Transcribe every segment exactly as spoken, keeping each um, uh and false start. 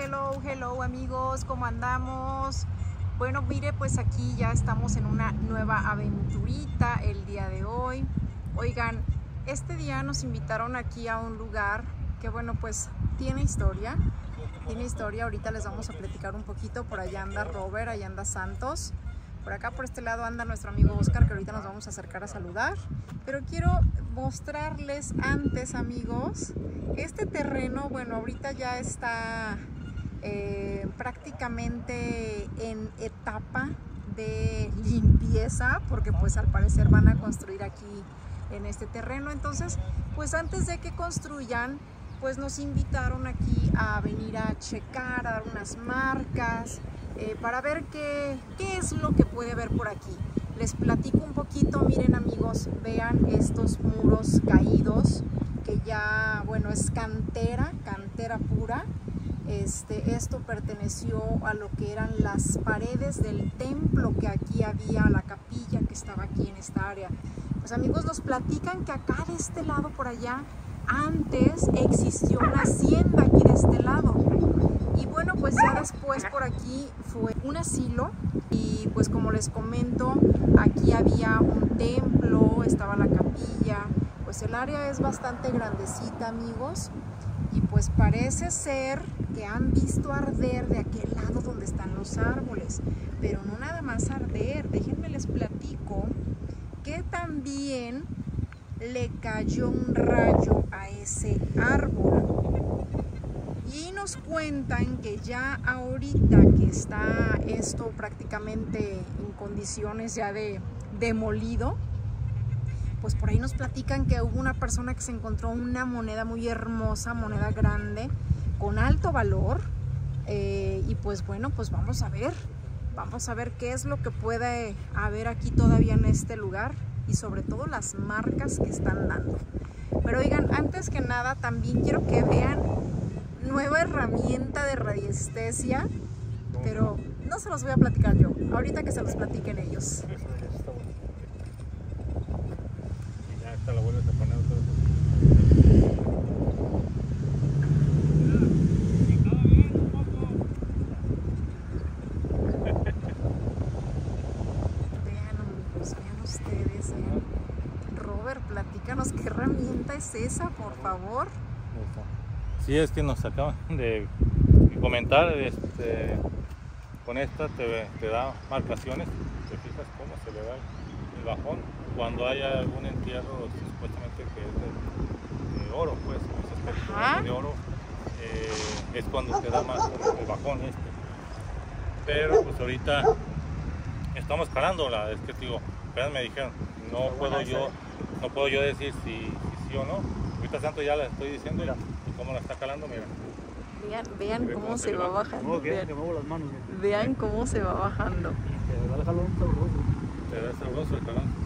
hello, hello amigos, ¿cómo andamos? Bueno, mire, pues aquí ya estamos en una nueva aventurita el día de hoy. Oigan, este día nos invitaron aquí a un lugar que, bueno, pues tiene historia. Tiene historia, ahorita les vamos a platicar un poquito. Por allá anda Robert, allá anda Santos. Por acá, por este lado, anda nuestro amigo Oscar, que ahorita nos vamos a acercar a saludar. Pero quiero mostrarles antes, amigos, este terreno. Bueno, ahorita ya está eh, prácticamente en etapa de limpieza, porque pues al parecer van a construir aquí en este terreno. Entonces, pues antes de que construyan, pues nos invitaron aquí a venir a checar, a dar unas marcas, eh, para ver qué, qué es lo que puede haber por aquí. Les platico un poquito. Miren amigos, vean estos muros caídos, que ya, bueno, es cantera, cantera pura. Este, esto perteneció a lo que eran las paredes del templo que aquí había, la capilla que estaba aquí en esta área. Pues amigos, nos platican que acá de este lado por allá, antes existió una hacienda aquí de este lado. Y bueno, pues ya después por aquí fue un asilo. Y pues como les comento, aquí había un templo, estaba la capilla. Pues el área es bastante grandecita, amigos. Y pues parece ser que han visto arder de aquel lado donde están los árboles. Pero no nada más arder, déjenme les platico que también le cayó un rayo a ese árbol. Y nos cuentan que ya ahorita que está esto prácticamente en condiciones ya de demolido, pues por ahí nos platican que hubo una persona que se encontró una moneda muy hermosa, moneda grande, con alto valor. Eh, y pues bueno, pues vamos a ver, vamos a ver qué es lo que puede haber aquí todavía en este lugar. Y sobre todo las marcas que están dando. Pero oigan, antes que nada también quiero que vean nueva herramienta de radiestesia, pero no se los voy a platicar yo, ahorita que se los platiquen ellos. Ya está, la vuelves a poner todo eso. Platícanos qué herramienta es esa, por favor. Sí, es que nos acaban de comentar, este, con esta te, te da marcaciones, te fijas cómo se le da el bajón cuando haya algún entierro supuestamente que es de, de oro, pues esas de oro, eh, es cuando te da más el bajón este. Pero pues ahorita estamos calándola, es que te digo, apenas me dijeron, no puedo yo No puedo yo decir si, si sí o no. Ahorita tanto ya la estoy diciendo y, y cómo la está calando, mira. Vean, vean cómo, cómo se, se va bajando. No, vean, que muevo las manos, vean cómo se va bajando. Te da el jalón sabroso. Te da sabroso el calón.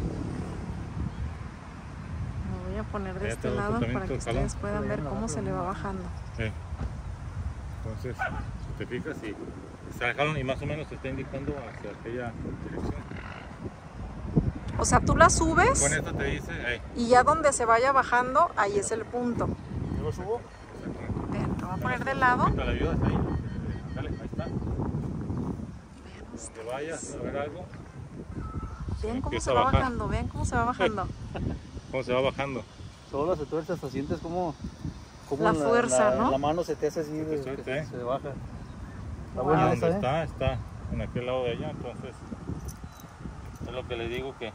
Me voy a poner de este lado para que ustedes puedan ver cómo se le va bajando. Sí. Entonces, si te fijas, y está el jalón y más o menos te está indicando hacia aquella dirección. O sea, tú la subes con esto te dice, hey. Y ya donde se vaya bajando, ahí es el punto. ¿Yo lo subo? Vean, te voy a poner de lado. ¿Te la ayudas ahí? Dale, ahí está. Vean ustedes. Que vayas a ver algo. Vean cómo se va bajando, vean cómo se va bajando. Cómo se va bajando. Solo se tuerce, hasta sientes como, como la fuerza, la, ¿no? La mano se te hace así, se, se, te se, se baja. Está bueno, ¿dónde ¿eh? está? Está en aquel lado de allá, entonces es lo que le digo que.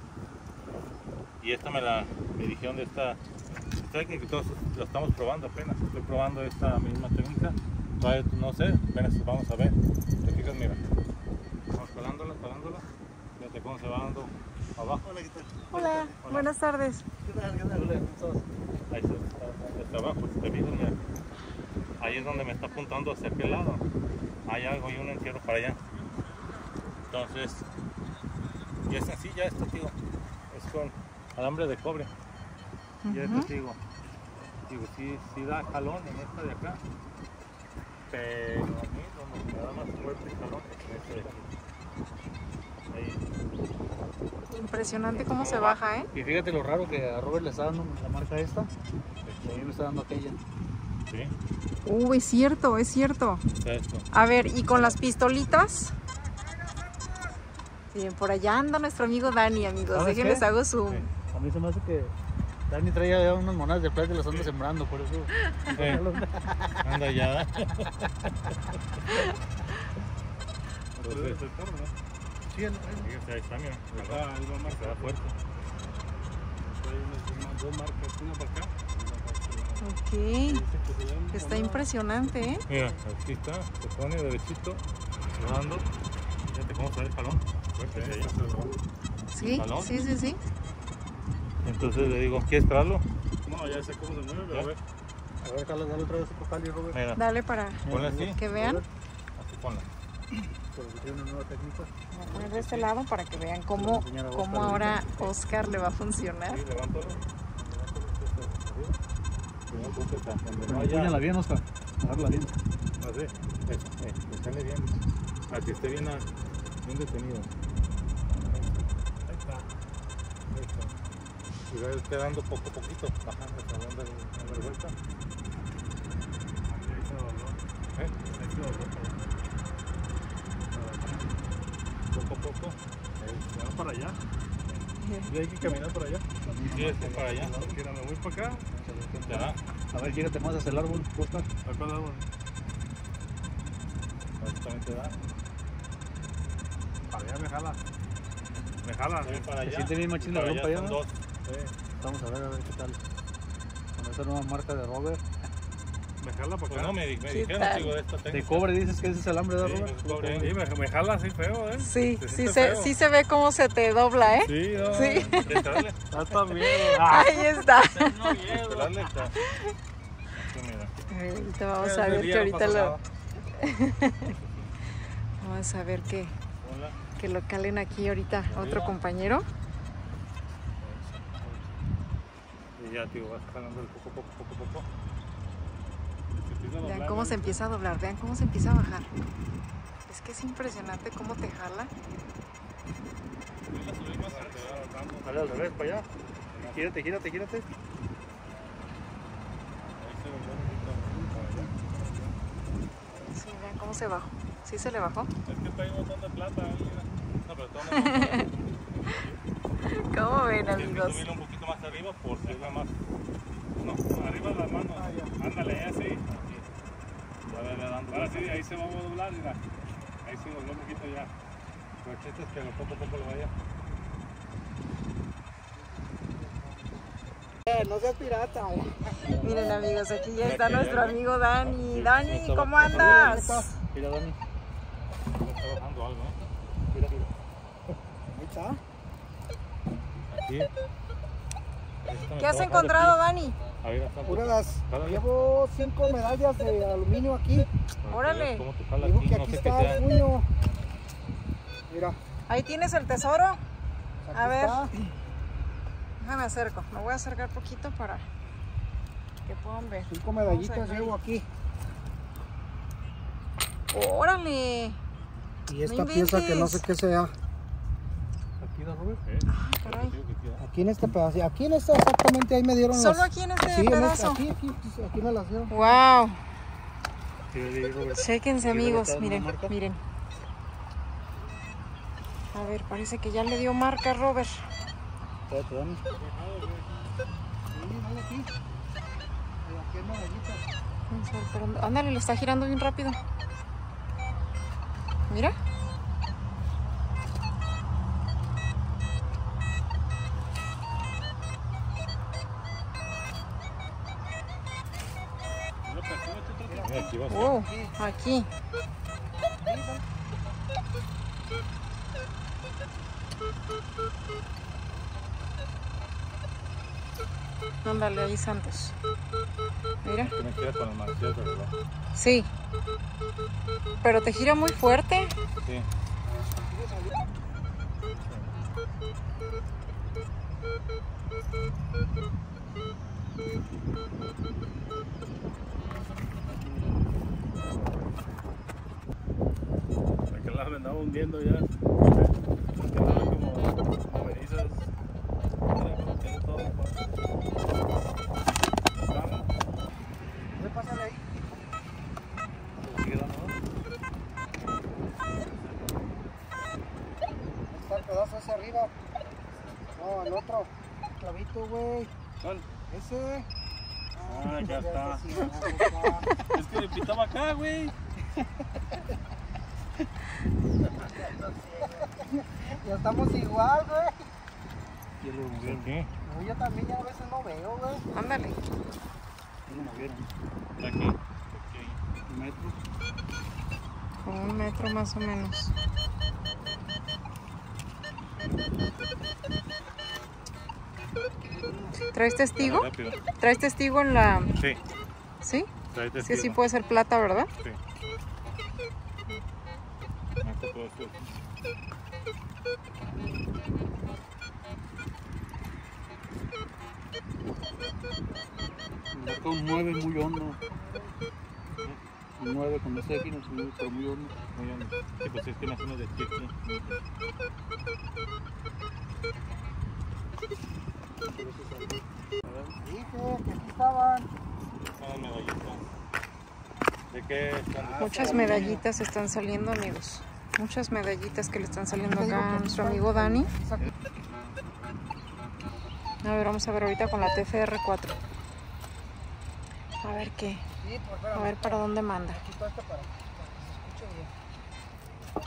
Y esta me la me dijeron de esta técnica que todos lo estamos probando apenas. Estoy probando esta misma técnica. Todavía no sé, apenas vamos a ver. Te fijas, mira. Vamos calándola, calándola. Fíjate cómo se va dando abajo. Hola, ¿qué tal? Hola, Hola. Buenas tardes. ¿Qué tal? ¿Qué tal? Ahí está, está, está abajo, si te fijas, mira. Ahí es donde me está apuntando hacia aquel lado. Hay algo y un entierro para allá. Entonces, y es sencilla esta, tío. Es con alambre de cobre. Uh-huh. Y esto digo, digo, sí, sí da jalón en esta de acá, pero a mí donde me da más fuerte el jalón es en este de ahí. Impresionante cómo se baja, ¿eh? Y fíjate lo raro que a Robert le está dando la marca esta, y a mí me está dando aquella. Sí. Uh, es cierto, es cierto. Está esto. A ver, ¿y con las pistolitas? Bien, por allá anda nuestro amigo Dani, amigos. ¿Sabes Déjenles qué? hago zoom. Sí. A mí se me hace que Dani trae ya unas monedas de plata y las anda sembrando, por eso. Sí. Anda ya. Entonces, Sí, el- fíjate, ahí está, mira. Acá, ahí va a marcar fuerte. Hay dos marcas, una para acá. Ok. Está impresionante, ¿eh? Mira, aquí está, se pone derechito, rodando. Fíjate cómo sale el jalón. Fuerte, ahí. Sí, ¿Balón? sí, sí, sí. Entonces le digo, ¿quieres traerlo? No, ya sé cómo se mueve, pero a ver. A ver, Carlos, dale otra vez a Cali, Robert. Mira, Dale para ponle así, que vean. así ponla. Porque tiene una nueva técnica. Voy a poner de este lado para que vean cómo, cómo ahora Oscar le va a funcionar. Sí, levántalo. Levántalo. Apúñala bien, Oscar. Agarrala bien. Así, eso, eh, que sale bien, a que esté bien, a- bien detenido. Ahí está, ahí está. Y va quedando poco a poquito, bajando, bajando en la vuelta. Ahí se dobló. ¿Eh? Ahí se dobló. Poco a poco. Ahí, Vamos para allá. y hay que caminar por allá. Sí, es para allá. Mira, me voy para acá. Ya, A ver, gírate más hacia el árbol, Oscar. ¿A cuál árbol? básicamente da. Para allá me jala. Me jala. Voy para allá. Se siente bien machín la Para rompa allá ya, son ¿no? dos. Vamos a ver, a ver qué tal. Con esta nueva marca de Robert. Me jala para Pues acá. no, me, di- me ¿Qué dijeron, tal? digo, de esta De técnica. cobre dices que ese es el alambre de Sí, Robert. es cobre. Sí, me, me jala así feo, ¿eh? Sí, Se sí siente se, feo. sí se ve cómo se te dobla, ¿eh? Sí, no. Sí. Entrarle. Hasta miedo. Ahí está. No miedo. Entrarle está. Aquí, mira. Ahorita vamos a ver que ahorita lo... Vamos a ver que, Ponla. que lo calen aquí ahorita otro compañero. Y ya, tío, vas jalando el poco, poco, poco, poco. Vean cómo se empieza a doblar, vean cómo se empieza a bajar. Es que es impresionante cómo te jala. Dale al revés, para allá. Gírate, gírate, gírate. Sí, vean cómo se bajó. ¿Sí se le bajó? Es que trae un montón de plata ahí, mira. No, pero toma. ¿Cómo ven, Tienes que amigos? subirlo un poquito más arriba por si es la más. No, Arriba de las manos. Ándale, así. ya vele dando. Ahora sí, ahí se va a doblar, mira. Ahí se dobló un poquito ya. Pero el chiste es que poco a poco lo vaya. No seas pirata. Miren, amigos, aquí ya está Aquí ya nuestro hay. amigo Dani. Sí, Dani, estaba- ¿cómo andas? Mira, Dani. Está bajando algo, ¿no? Mira, mira. Ahí está. Aquí. Esta me ¿Qué has está encontrado, bajando Dani? aquí. Ahí está. Puras, Jálale. llevo cinco medallas de aluminio aquí. Para que Órale. veas cómo te jala Digo aquí, que no aquí sé qué está sea. el puño. Mira, Ahí tienes el tesoro. aquí A ver. está. Déjame acerco. Me voy a acercar poquito para que puedan ver. Cinco Vamos a medallitas ver. llevo aquí. ¡Órale! Y esta No pieza que no sé inventes. qué sea. Aquí, ¿no, Robert? ¿Eh? Ah, caray. Digo que aquí, ¿eh? Aquí en este pedazo. Aquí en esta exactamente ahí me dieron Solo las... aquí en este Sí, en este- pedazo. aquí, aquí, aquí me las dieron. ¡Wow! Sí, sí, Robert. Chéquense, ¿Y amigos. ahorita Miren, una marca? miren. A ver, parece que ya le dio marca a Robert. Espérate, Dani. Sí, dale aquí. Mira, aquí hay medallitas. Vamos a ver por dónde- Ándale, le está girando bien rápido. Mira. Mira, aquí va a ser. Wow, aquí. Ándale ahí, Santos. Mira. Tienes que ir con el manecillas del reloj. Sí. Pero te gira muy fuerte. Sí. Aquel lado me andaba hundiendo ya. Andaba como movedizas. Mira, como tiene todo. Vamos. ¿Qué pasa ahí? oiga. No, el otro. Clavito, güey. ¿Cuál? Ese. Ah, ya está. Sí, acá. Es que le pitaba acá, güey. Ya estamos igual, güey. Ya lo movieron. Aquí, No, yo también ya a veces no veo, güey. Ándale. Ya lo movieron. aquí, aquí. Un metro. Con un metro más o menos. ¿Traes testigo? Rápido. ¿Traes testigo en la...? Sí, ¿Sí? trae Es que testigo. sí puede ser plata, ¿verdad? Sí. No te puedo hacer. Me marcó un nueve muy hondo. Un nueve con ese aquí, no sé, pero muy hondo. Muy hondo. Sí, pues es que no hacemos de aquí. aquí. Dije que aquí estaban. Son medallitas. ¿De qué están? Muchas medallitas están saliendo, amigos. Muchas medallitas que le están saliendo acá a nuestro amigo Dani. A ver, vamos a ver ahorita con la T F R cuatro. A ver qué. Sí, pues A espérame. ver para dónde manda. Quito esto para, para que se escuche bien.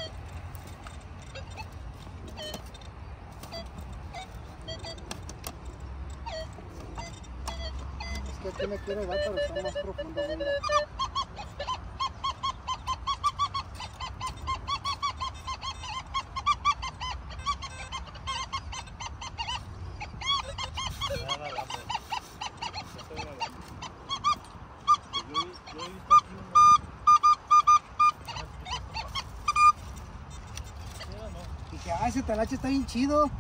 Es que aquí me quiero dar, pero está más profundo, mira. Dije, ah, ese talache está bien chido.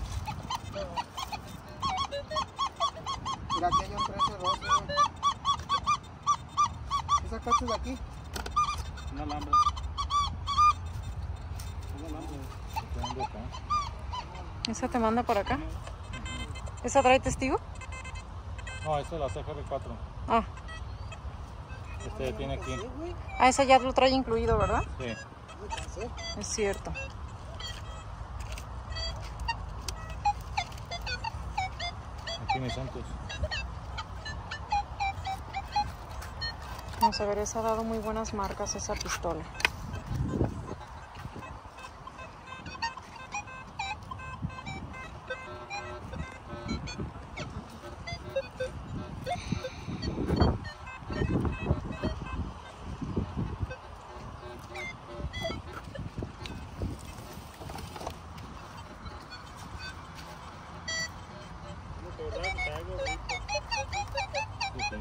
Mira, aquí hay un trece doce. ¿Qué sacaste de aquí? Una alhambra. Una alhambra. Están de acá. ¿Esa te manda por acá? ¿Esa trae testigo? No, esta es la T F R cuatro. Ah, Este tiene aquí. Sí, güey, ah, esa ya lo trae incluido, ¿verdad? Sí. me cansé. Es cierto. Aquí mis santos. Vamos a ver, esa ha dado muy buenas marcas esa pistola. Sí, sí.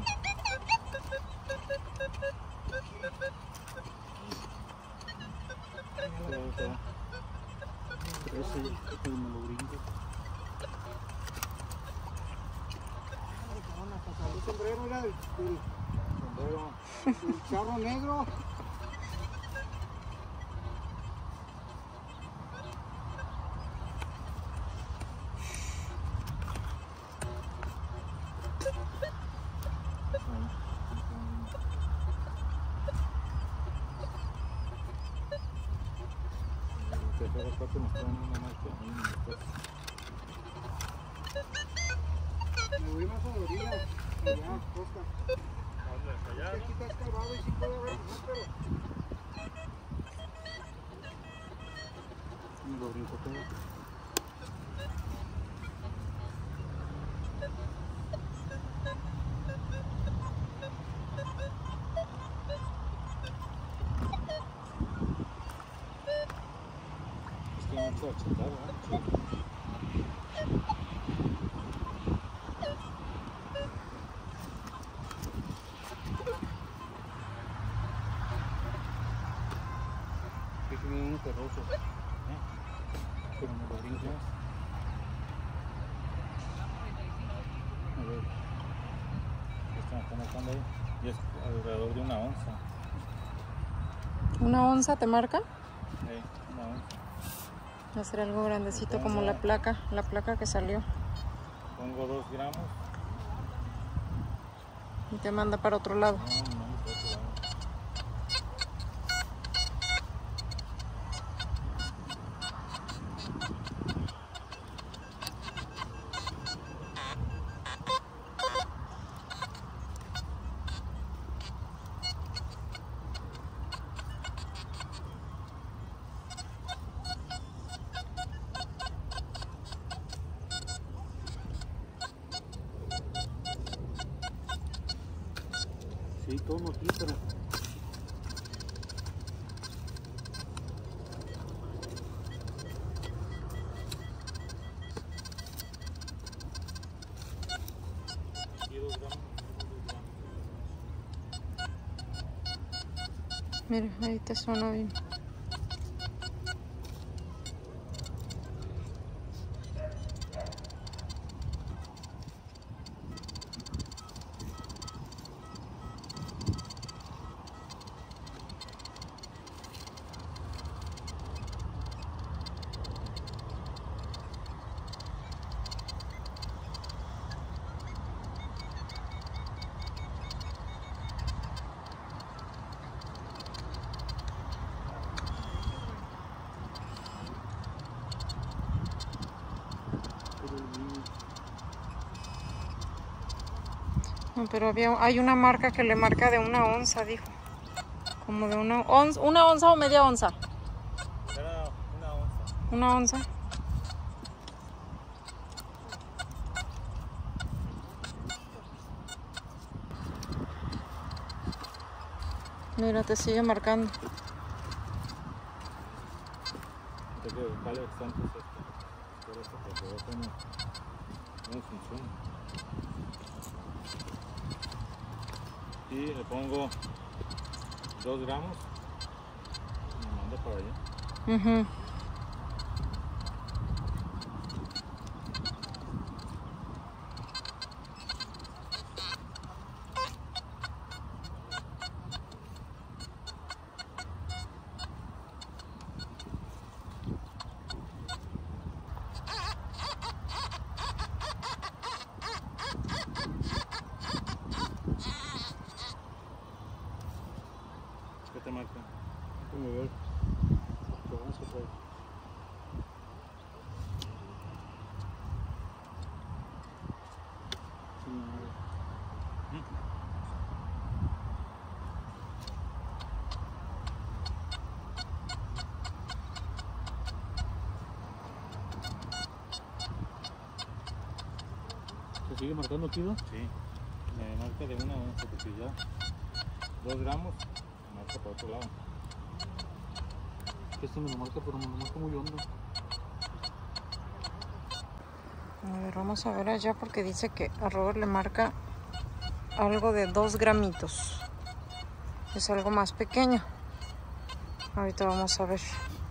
Ese, este me lo brinco. El sombrero era del, del, Sombrero. del charro negro. T F R cuatro nos traen una marca. Me voy más a la orilla. Allá, costa. Allá, Aquí está excavado y sí puede haber más, pero Me lo brinco todo. Es que no puedo achatar, ¿verdad? Es que viene uno terroso. Pero me lo brinco. A ver. Están están marcando ahí. Y es alrededor de una onza. ¿Una onza te marca? Sí, una onza. Va a ser algo grandecito como la placa, la placa que salió. Pongo dos gramos. Y te manda para otro lado. No, no, no, por otro lado. Sí, tomo aquí, pero... Mira, ahí te suena bien. No, pero había, hay una marca que le marca de una onza, dijo. Como de una onza, una onza o media onza. Era una onza. Una onza. Mira, te sigue marcando. Tengo que buscarle bastantes esto. Por esto, porque veo cómo, cómo funciona. Y le pongo dos gramos y me mando para allá. Uh-huh. ¿Qué te marca? Déjame ver. Lo vamos a traer. Sí, nada. ¿Se sigue marcando aquí, no? Sí. Me marca de una onza, porque ya dos gramos me marca para otro lado. Este me lo marca, pero me lo marca muy hondo. A ver, vamos a ver allá porque dice que a Robert le marca algo de dos gramitos. Es algo más pequeño. Ahorita vamos a ver.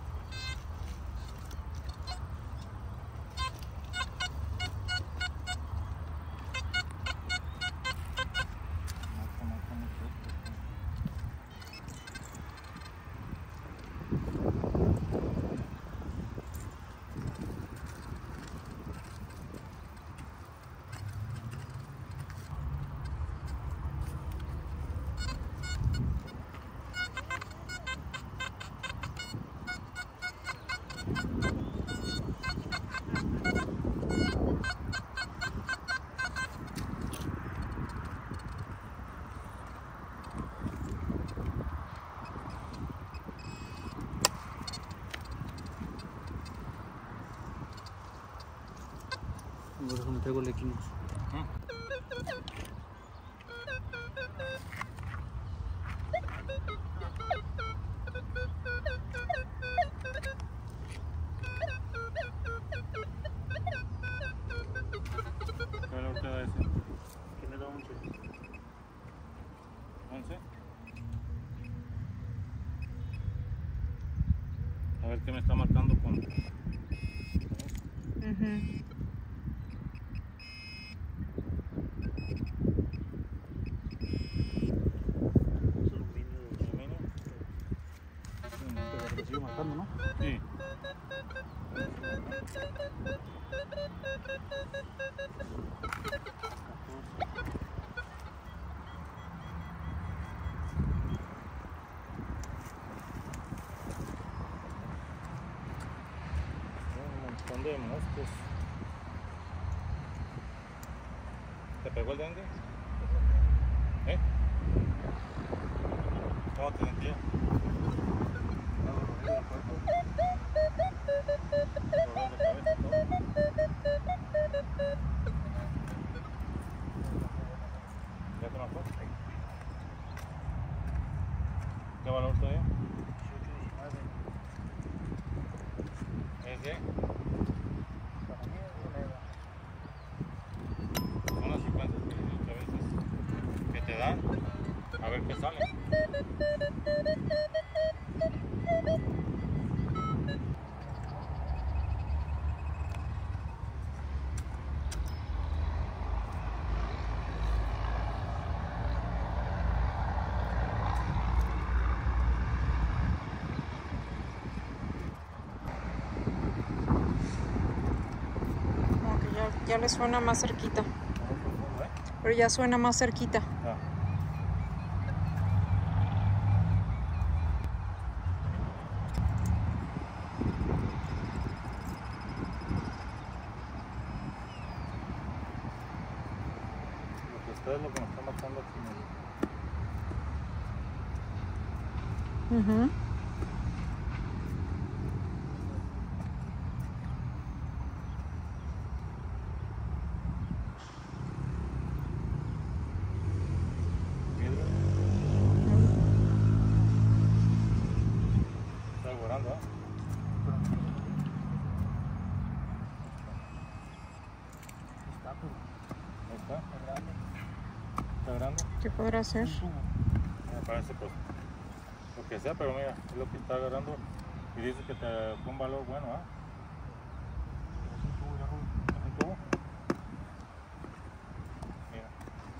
Marca, marca mucho esto. Por eso me traigo el Equinox. ¿Qué valor te da ese? ¿Qué me da once? ¿once? A ver qué me está marcando con... Uh-huh. Es aluminio. aluminio. Pero se sigue marcando, ¿no? Sí. Un montón de moscos. ¿Te pegó el dengue? ¿Eh? ¿Cómo te sentías? ¿Ya te marcó? valor todavía? ¿Ese? Para mí es moneda. Son las cincuenta que a veces que te dan. A ver qué sale. Como que ya, ya le suena más cerquita. Pero ya suena más cerquita. Ah. Lo que está es lo que nos está marcando aquí. ¿no? Ujú. Piedra. Está alborando, ¿eh? Está, pero Ahí está. está grande. Está grande. ¿Qué podrá ser? Me parece pues lo que sea, pero mira, es lo que está agarrando y dice que te fue un valor bueno, ¿ah? Es un tubo, ya, Rubén. ¿Es un tubo? Mira.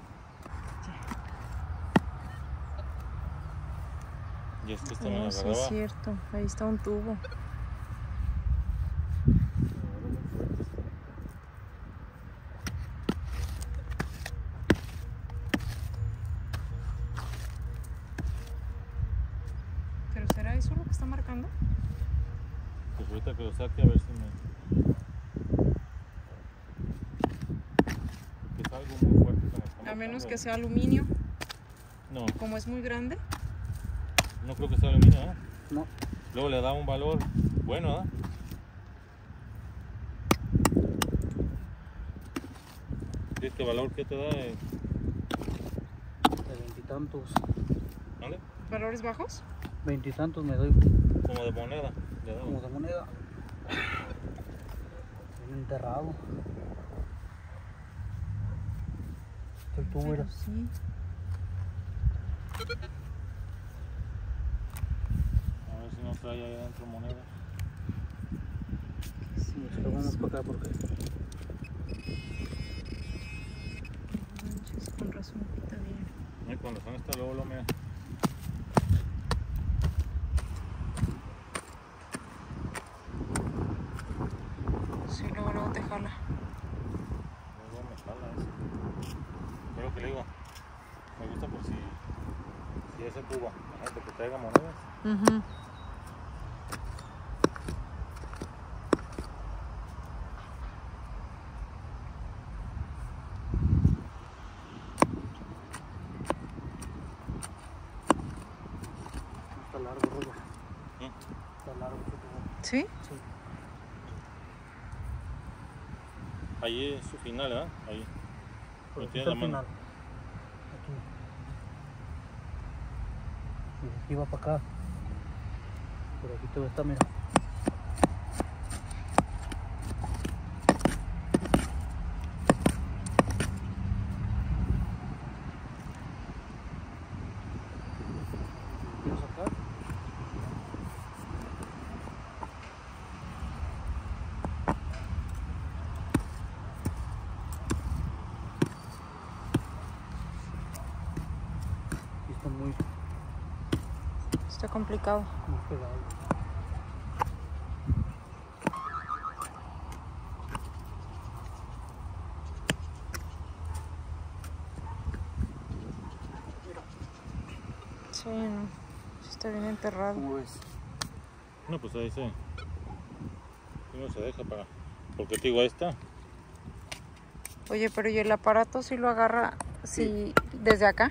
Y es que esta me la Oh, sí, agarraba. es cierto. Ahí está un tubo. ¿Pero será eso lo que está marcando? Pues ahorita que lo saque a ver si me... Que es algo muy fuerte que me está A menos marcando. que sea aluminio. No, Como es muy grande. no creo que sea aluminio, ¿eh? No. Luego le da un valor bueno, ¿ah? ¿Y este valor qué te da? eh? De veintitantos. ¿Dónde? ¿Valores bajos? Veintitantos me doy Como de moneda. Le da. como de moneda. Bien enterrado. El tubo era. Pero sí. A ver si no trae ahí adentro moneda. Sí, es que vamos para acá porque Manches, con razón está bien. Ay, cuando son estas luego lo me... Sí, luego, luego te jala. Luego me jala eso. Es lo que le digo. Me gusta por si... Si ese tubo, imagínate que traiga monedas. Ujú. está largo, Rubén. ¿Mm? Está largo ese tubo. ¿Sí? Sí. Ahí es su final, ¿eh? Ahí. Pero Lo aquí tiene está la el mano. final. Aquí. Y de aquí va para acá. Por aquí todo está, mira. Quiero sacar. Aquí está muy, Está complicado. muy pegado. Sí, no. Sí está bien enterrado. ¿Cómo ves? No, pues ahí se... No se deja para... Porque te digo, ahí está. Oye, pero ¿y el aparato si lo agarra si desde acá?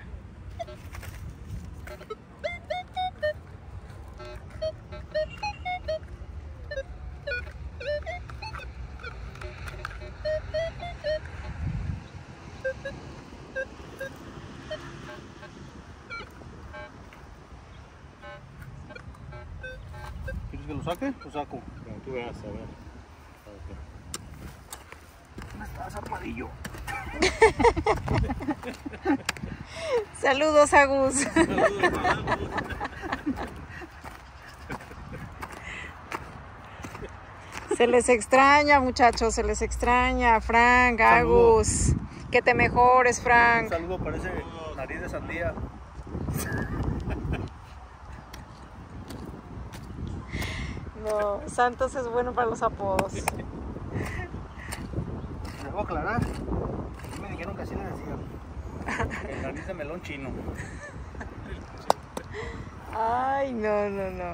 saque? Lo saco. Como tú veas, a ver. ¿Dónde está Zapadillo? Saludos, Agus. Se les extraña, muchachos, se les extraña. Frank, Agus. Que te mejores, Un Frank. saludo, parece nariz de sandía. No, Santos es bueno para los apodos. Les voy a aclarar. Me dijeron que así le decían. El nariz de melón chino. Ay, no, no, no.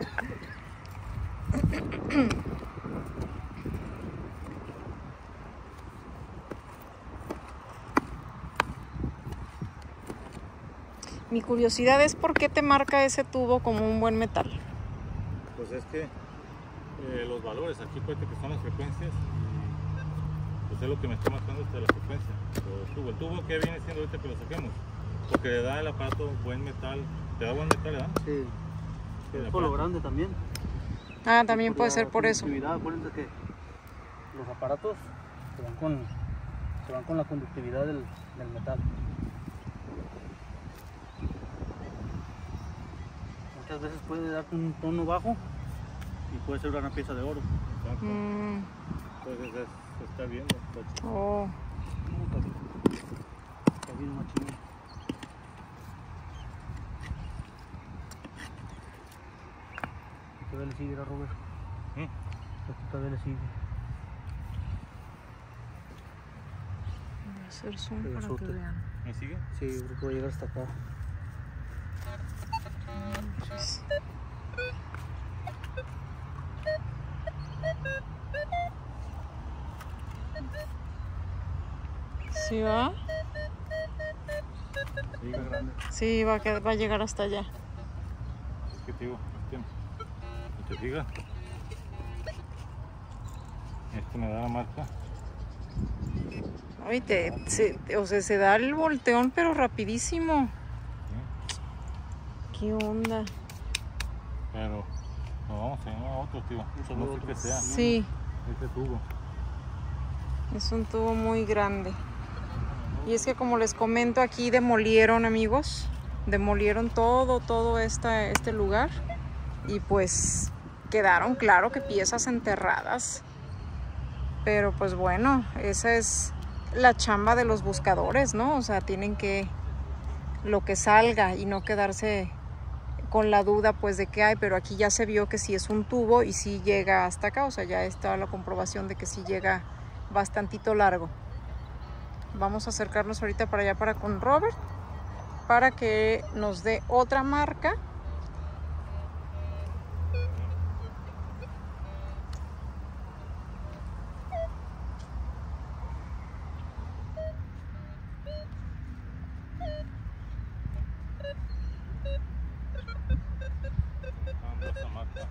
Mi curiosidad es por qué te marca ese tubo como un buen metal. Pues es que eh, los valores aquí cuenta que son las frecuencias y pues es lo que me está marcando hasta la frecuencia. El tubo, el tubo que viene siendo ahorita que lo saquemos, porque le da el aparato buen metal, te da buen metal, ¿verdad? Sí. El Es por lo aparato. grande también. Ah, también puede la ser por eso. conductividad. Acuérdense que los aparatos se van con, se van con la conductividad del, del metal. Muchas veces puede darte un tono bajo y puede ser una pieza de oro. Exacto. Mm, Entonces es- se está viendo. Está- oh. No, está bien. Está bien machín. Aquí todavía le sigue a Robert. ¿Mm? Aquí todavía le sigue. Voy a hacer zoom Pero para que sote. vean. ¿Me sigue? Sí, yo creo que va a llegar hasta acá. ¿Sí va? Sigue grande. Sí, va a, quedar- va a llegar hasta allá. Es que te digo, este, ¿no te fijas? Este me da la marca. Ay, te, se, te- o sea, se da el volteón, pero rapidísimo. ¿Sí? ¿Qué onda? Pero nos vamos a ir a otro, tío. Un No saludo sé a qué otro. sea. Sí, Este tubo. es un tubo muy grande. Y es que como les comento, aquí demolieron, amigos, demolieron todo, todo esta, este lugar. Y pues quedaron, claro, que piezas enterradas. Pero pues bueno, esa es la chamba de los buscadores, ¿no? O sea, tienen que lo que salga y no quedarse con la duda pues de que hay, pero aquí ya se vio que sí es un tubo y sí llega hasta acá, o sea, ya está la comprobación de que sí llega bastantito largo. Vamos a acercarnos ahorita para allá para con Robert para que nos dé otra marca. Dando esa marca.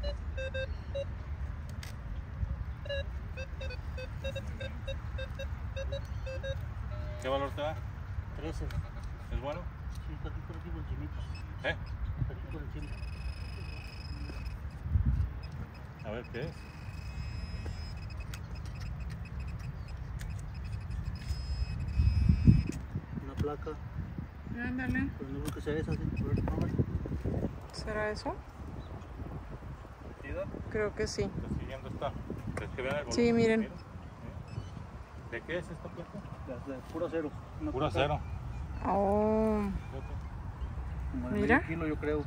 ¿Qué valor te da? trece. ¿Es bueno? Sí, está aquí por aquí por encimita. ¿Eh? Está aquí por encima. A ver qué es. Una placa. Ándale. Pero no creo que sea esa. ¿Sí? A ver, Robert. ¿Será eso? ¿Metida? Creo que sí. Está siguiendo esta. ¿Crees que vean el volumen? Sí, miren. Mira. ¿De qué es esta placa? De, de puro acero. Una Puro placa acero. Oh, Fíjate. Como de Mira. medio kilo, yo creo.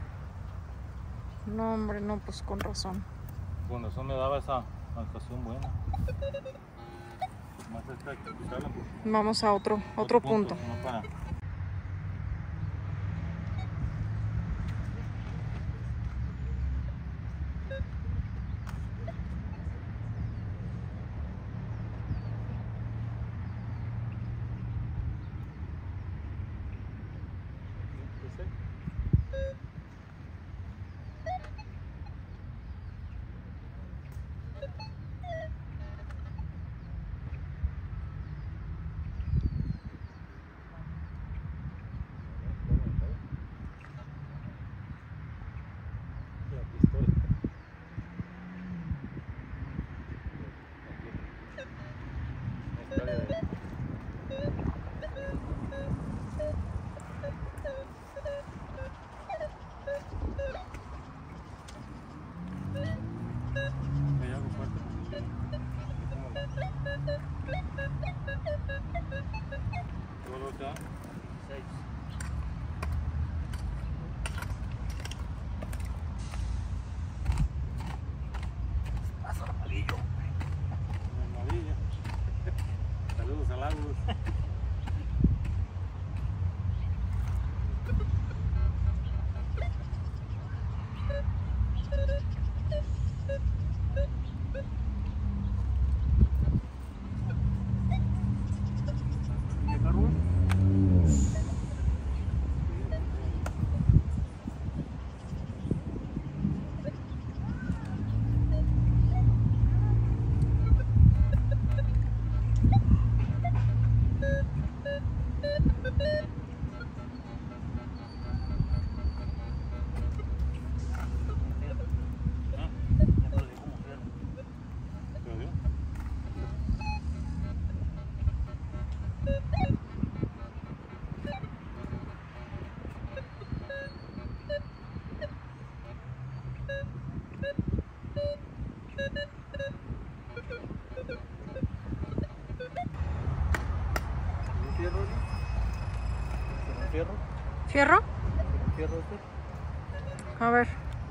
no, hombre, no, pues con razón. Con razón me daba esa marcación buena. Más esta hay que quitarla, pues, Vamos a otro, otro punto. no para- ¿Fierro? Fierro este. A ver.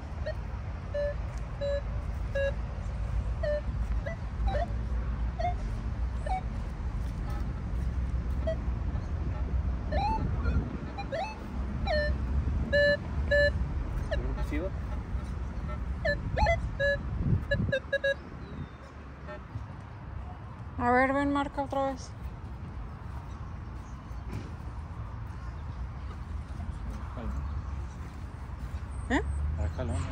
Creo que sí va. A ver, ven, marca otra vez. ¿Eh? Déjalo, ¿no?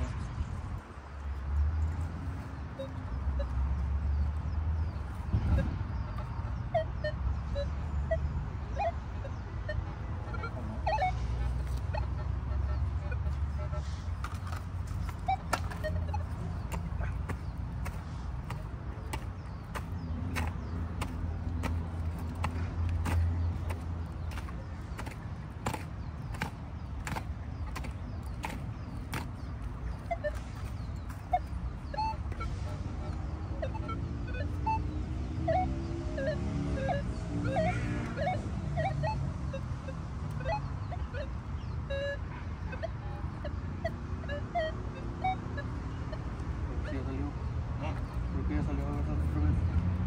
Creo que ya salió. Creo que ya salió a ver otra vez.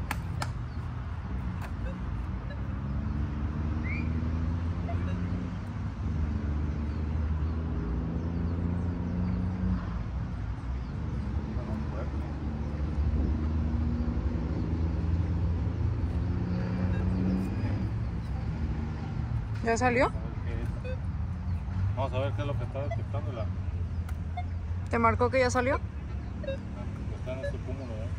¿Ya salió? A ver qué es. Vamos a ver qué es lo que está detectando la. ¿Te marcó que ya salió? Está en este cúmulo, ¿eh?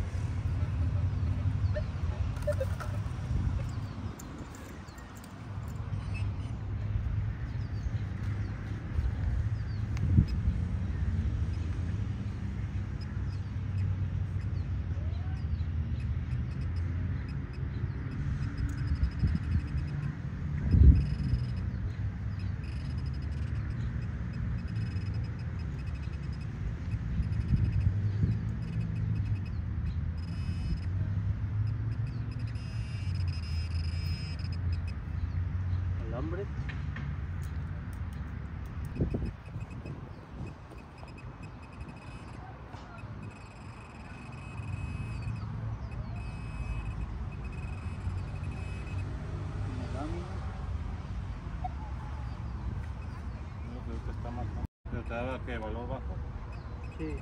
Alambre. Una lámina. Es lo que ahorita está marcando. Pero te da que valor bajo. Sí.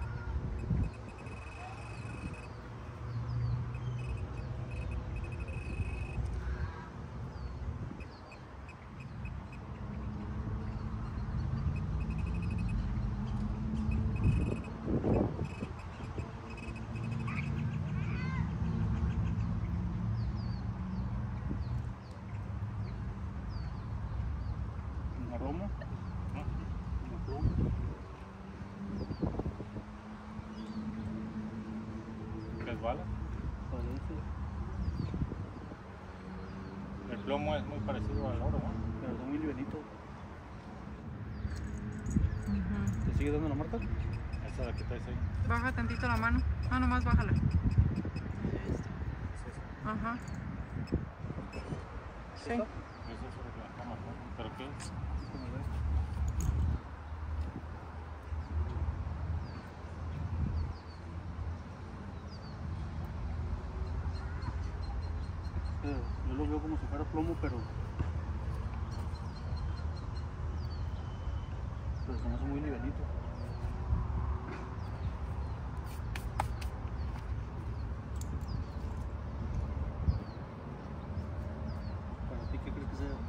Una roma. ¿No? Una pluma. ¿Qué es bala? Parece. El plomo es muy parecido al oro, ¿no? Pero está muy livianito. ¿Te sigue dando la marca? Esa la que traes ahí. Baja tantito la mano. Ah, nomás bájala. Ajá. Sí. Es eso lo que la está marcando. ¿Pero qué es? Como ves. Eh, Yo lo veo como si fuera plomo, pero. Pero se me hace muy livianito. ¿Para ti qué crees que sea?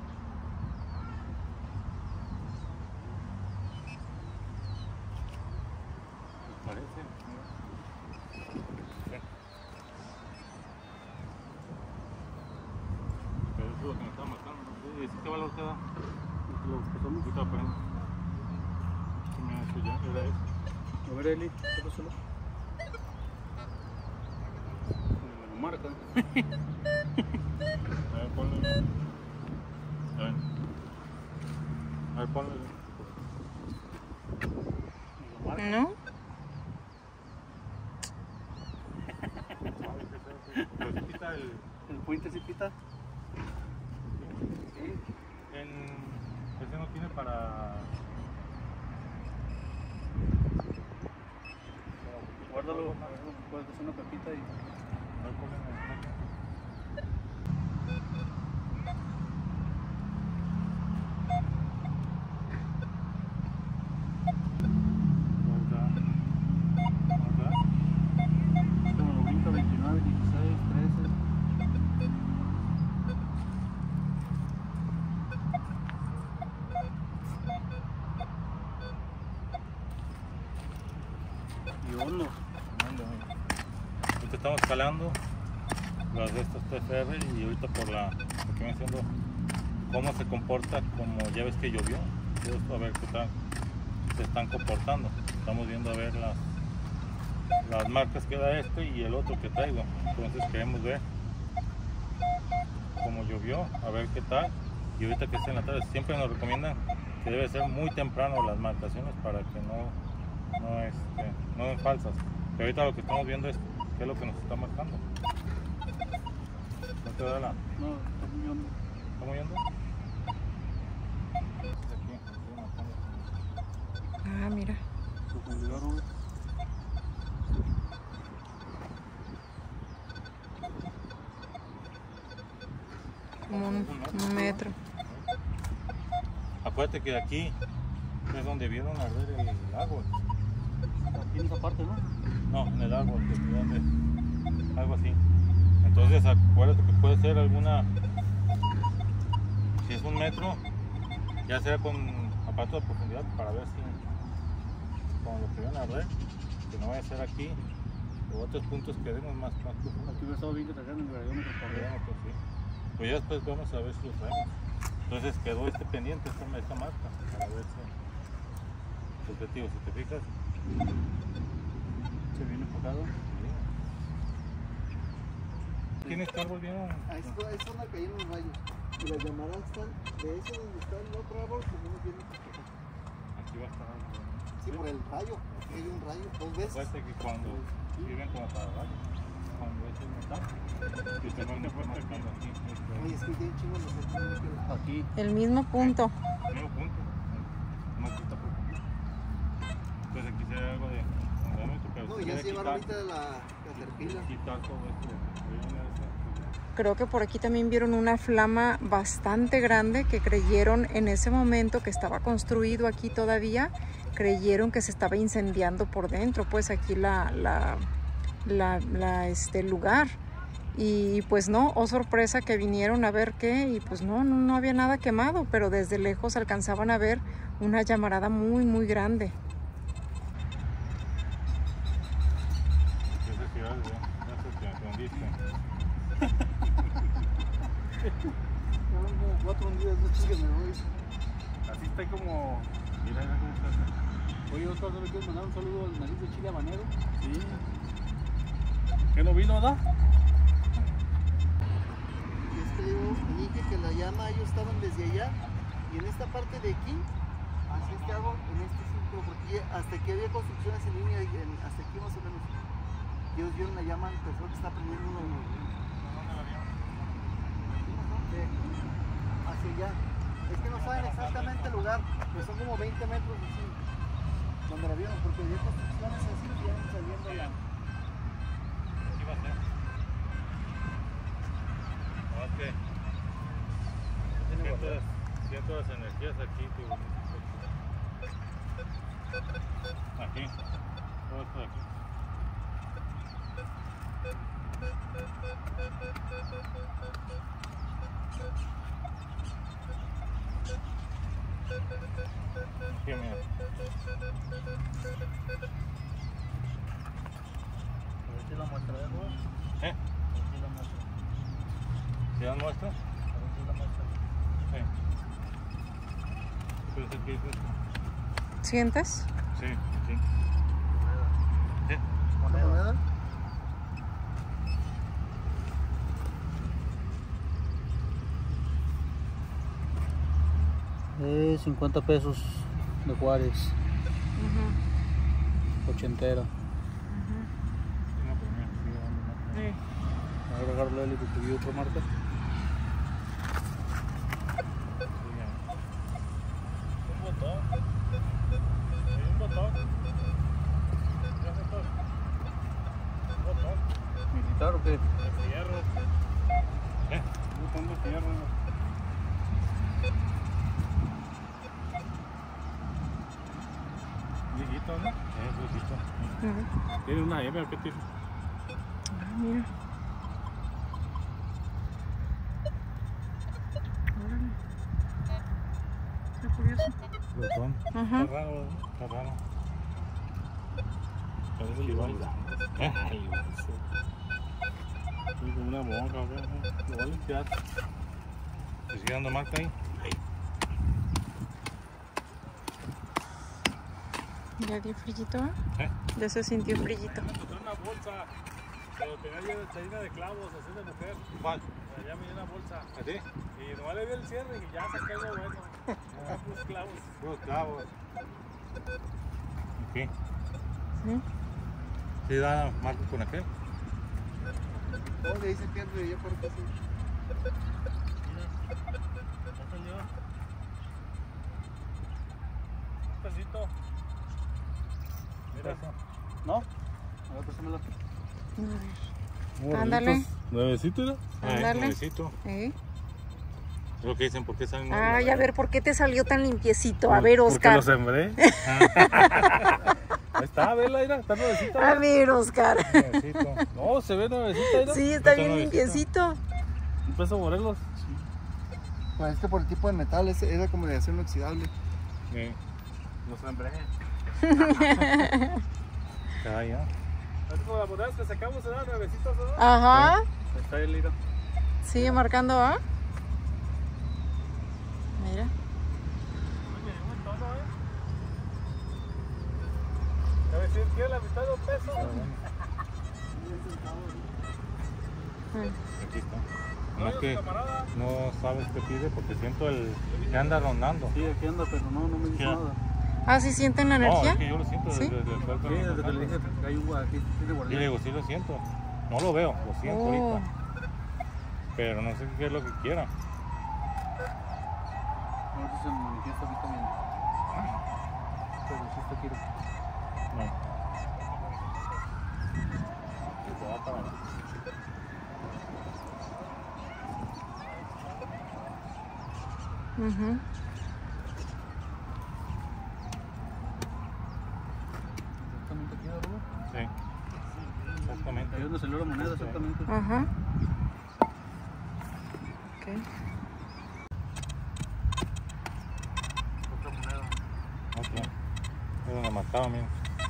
Pues parece. ¿Qué? Pero eso es lo que me está marcando. ¿No? ¿Y ese qué valor te da? Lo pasamos. Ahorita aprendo. Sí, mira, eso ya era eso. A ver, Eli, ¿qué pasó? Me lo marca. A ver, ponle. A ver. A ver, ponle. Me lo marca. ¿No? Pero sí quita el. El puente sí pita. En. Ese no para... Guárdalo, puedes hacer una pepita y... No hay problema. Como lo brinca veintinueve, dieciséis, trece. Y hondo. Ahorita estamos calando las de estos P F R y ahorita por la lo que viene siendo cómo se comporta, como ya ves que llovió, esto a ver qué tal se están comportando. Estamos viendo a ver las las marcas que da este y el otro que traigo, entonces queremos ver cómo llovió, a ver qué tal. Y ahorita que esté en la tarde, siempre nos recomiendan que debe ser muy temprano las marcaciones para que no no, este, no den falsas. Pero ahorita lo que estamos viendo es qué es lo que nos está marcando. ¿No te da la? No, está muy hondo. ¿Estamos viendo? Aquí, aquí marcando. Ah, mira. Profundidad, Robert. Como un, un metro. Acuérdate que aquí es donde vieron arder el árbol. Aquí en esa parte, ¿no? No, en el árbol, que es donde, algo así. Entonces acuérdate que puede ser alguna, si es un metro, ya sea con aparato de profundidad para ver si con lo que vieron arder, que no vaya a ser aquí o otros puntos que demos más, más profundos. Aquí hubiera estado bien que trajeran el radiómetro para ver. Pues, sí. Pues ya después vamos a ver si lo traemos. Entonces quedó este pendiente, esta, esta marca, para ver si objetivo, si te fijas. Se viene enfocado. ¿Quién este árbol vieron? Ahí es es donde cayeron los rayos. Y las llamadas están de ese donde está el otro árbol, pues uno tiene que tocar. Aquí va a estar algo. Sí, por el rayo. Aquí hay un rayo dos veces. Acuérdate que cuando viven como para rayos, cuando es el metal, que se van marcando aquí. Oye, es que tiene chingos los otros que la... Aquí. El mismo punto. Mismo punto. No quita por poquito. Entonces aquí se ve algo de fundamento, pero No, se ya debe se llevaron quitar- ahorita la caterpillar. quitar todo esto. Creo que por aquí también vieron una flama bastante grande que creyeron en ese momento que estaba construido aquí todavía, creyeron que se estaba incendiando por dentro, pues aquí la, la, la, la este lugar. Y pues no, oh sorpresa que vinieron a ver qué, y pues no, no, no había nada quemado, pero desde lejos alcanzaban a ver una llamarada muy, muy grande. Entonces ya, ya, ya se te aprendiste. Llevan como cuatro días de estos que me voy. Así está como... Mira, mira cómo está. Oye, Oscar, ¿no le quieres mandar un saludo al nariz de chile habanero? Sí. ¿Qué no vino, da? Y es que yo dije que la llama, ellos estaban desde allá. Y en esta parte de aquí, hacia este árbol, en este círculo, porque hasta aquí había construcciones en línea, y en- hasta aquí más o menos. Y ellos vieron la llama, empezó que está prendiendo uno. Hacia allá. Es que no saben exactamente el lugar, pero son como veinte metros así, donde la vieron, porque había construcciones así que iban saliendo ya. Aquí va a ser. Nomás que siento, siento las energías aquí. Tío. Aquí. Todo esto de aquí. Aquí, mira. A ver si la muestra, ¿eh, Robert? ¿Eh? A ver si la muestra. ¿Se dan muestra? A ver si la muestra. Sí. Entonces, ¿qué es esto? ¿Sientes? Sí, sí. Sí. ¿Cuánta moneda? Eh, cincuenta pesos de Juárez, Ujú, ochentera. ujú. No, pues mira, sigue dando más. Sí. Voy a agregarle el porque vi otra marca. Sigue. quitar o qué? El fierro. ¿Eh? Estoy buscando fierro. Viejito, ¿no? Es viejito. Ujú. ¿Tiene una M o qué tiene? Ah, mira. Órale. Qué curioso. Glotón. Ajá. Está raro, ¿no? Está raro. Parece el igual. Eh, el igual, sí. Tiene como una monja, ¿o qué? Lo va a limpiar. ¿Te sigue dando marca ahí? ¿Ya dio frillito? ¿Eh? ¿Eh? Ya se sintió frillito. Me encontré una bolsa. Pero tenía llena llena de clavos, así de mujer. ¿Cuál? Allá me dio una bolsa. ¿Así? Y nomás le di el cierre y ya saqué algo bueno. Ah, puros clavos. Puros clavos. ¿Qué? ¿Sí? ¿Sí da marca con aquel? No, de ahí se pierde, yo por qué sí. No, señor. Un pesito. Mira. ¿No? A ver, pásamelo. A ver. Ándale. Nuevecito, ¿no? Ándale. Nuevecito. ¿Eh? Es lo que dicen, ¿por qué salen nuevos? Ay, a ver, ¿por qué te salió tan limpiecito? A ver, Porque Oscar. lo sembré. Ahí está, vela, mira, está nuevecito. A ver, Oscar. Nuevecito. No, se ve nuevecito, mira. Sí, está Está bien nuevecito. limpiecito. Un peso Morelos. Pues es que por el tipo de metal, es- era como de acero inoxidable. Sí. Lo sembré. Ya, ya. Es como las monedas que sacamos, eran nuevecitos, ¿no? Ajá. Está el hilo. Sigue marcando, ¿ah? Mira. Oye, buen tono, ¿eh? A ver si quiere la mitad de un peso. Aquí está. No, Nomás yo, que camarada. no sabes qué pide porque siento el que anda rondando. Sí, aquí anda, pero no, no me dice Ya. nada. Ah, ¿sí sienten la No, energía? es que yo lo siento ¿Sí? desde, desde el cuerpo. Sí, desde que le dije que hay un aquí, tiene Y le guardia. digo, sí lo siento. No lo veo, lo siento Oh. ahorita. Pero no sé qué es lo que quiera. Ahorita se manifiesta aquí también. Pero sí está aquí. No. Se va a acabar. Ujú. Exactamente aquí, ¿verdad? Sí. Exactamente. Ahí es donde salió la moneda, exactamente. Ajá. Ok. Otra moneda. Ok. Es donde marcaba, mira.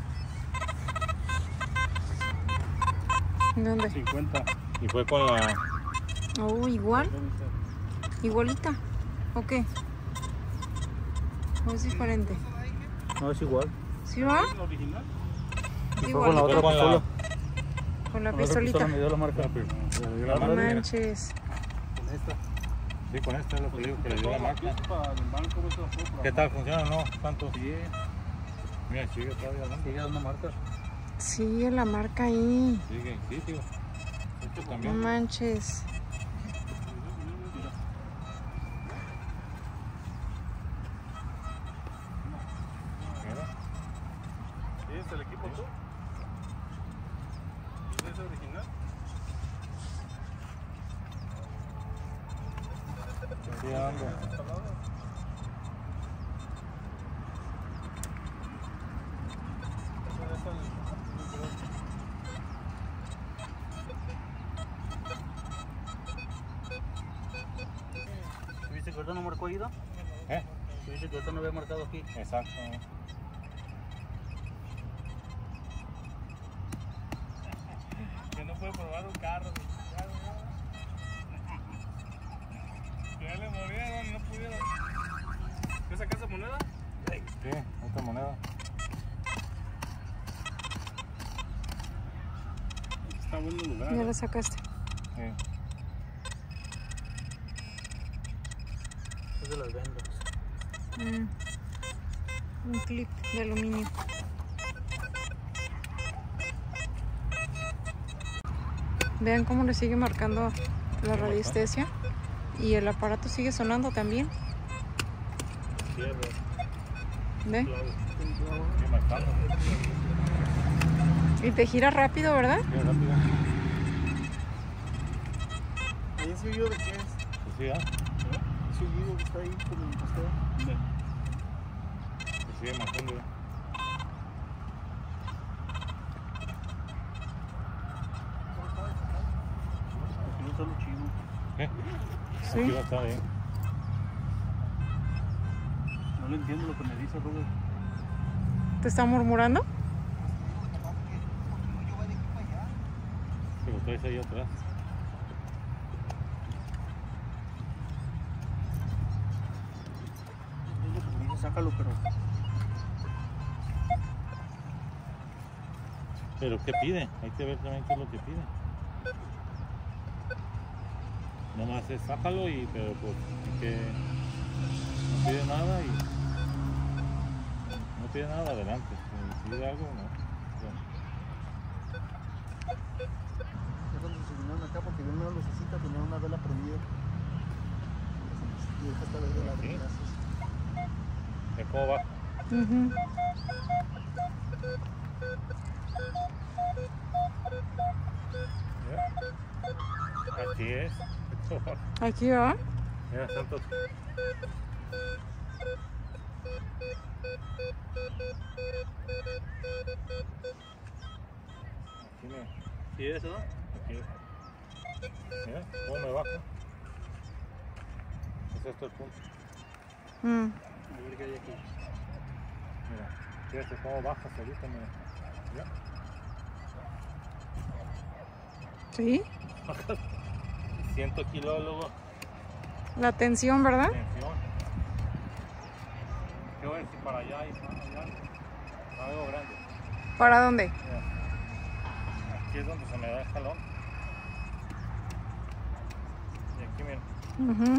¿Dónde? cincuenta. Y fue con la. Oh, igual. Igualita. ¿O qué? ¿O es diferente? No, es igual. ¿Sí va? ¿El original? Fue con la otra Fue con la- pistola. Con la Con la otra pistolita. pistola me dio la marca. Ya, pero- le dio la No marca, mira. Manches. Con esta. Sí, con esta es lo que le digo que le dio la marca. Para el banco, no se lo puedo ¿Qué tal? ¿Funciona o no? ¿Cuánto? Sí, Mira, sigue todavía dando. sigue dando marca. Sigue la marca ahí. Sigue, sí, tío. Esto No también. manches. Mira. ¿Tienes el equipo tú? ¿Tienes el original? Sigue dando. ¿Viste que ahorita no marcó ahí, ¿no? ¿Eh? ¿Viste que ahorita no había marcado aquí? Exacto. Que no puede probar un carro. Que ya le movieron, no pudieron. ¿Qué sacaste moneda? Sí, otra moneda. Está bueno el lugar. Ya la sacaste. Sí. Es de las vendas. Mm. Un clip de aluminio. Vean cómo le sigue marcando la radiestesia. Y el aparato sigue sonando también. Cierre, ¿Ve? clavo. Sigue marcando. Y te gira rápido, ¿verdad? Sigue rápido. ¿Y ese hoyo de qué es? Pues sí, ¿ah? Ese hoyo que está ahí como en costado. Pues sigue marcando. No está lo chido. ¿Qué? Sí. Aquí va a estar bien. No le entiendo lo que me dice Robert. ¿Te está murmurando? Que lo traes ahí atrás. Me dice, sácalo, pero Pero ¿qué pide? Hay que ver también qué es lo que pide. Nomás es sácalo y pero pues que no pide nada y no pide nada adelante. Si pide algo, no. Bueno, Ya cuando se vinieron acá porque vieron una lucecita, tenían una vela prendida. Y esta está verde la Sí. gracias. ¿de cómo va? Ujú. Mira. Así es. Aquí va. Mira, Santos. Aquí me, ¿sí eso, no? aquí. Mira, cómo me bajo. Es esto el punto. Mm. A ver qué hay aquí. Mira, fíjate cómo bajas ahorita, mira. Mira. Sí. Siento aquí luego, luego La tensión, ¿verdad? tensión. Quiero ver si para allá y para allá. Algo grande. ¿Para dónde? Mira. Aquí es donde se me da el jalón. Y aquí, mira. Ujú.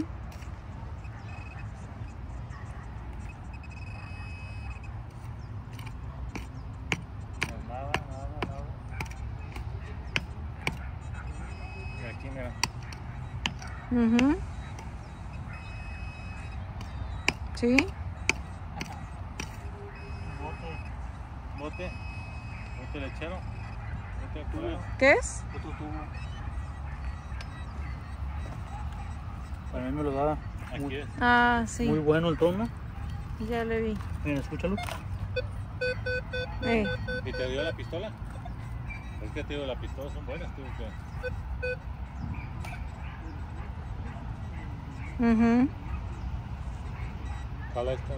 No, nada, nada, nada. Y aquí, mira. Ujú. Sí. Bote. Bote. Bote lechero. Bote de cuidado. ¿Qué es? Otro tubo. También me lo da. Aquí Muy, es. Ah, sí. muy bueno el tono. Ya le vi. Miren, escúchalo. Eh. ¿Y te dio la pistola? Es que te digo, las pistolas son buenas, tío. Que... Ujú. Jala esta,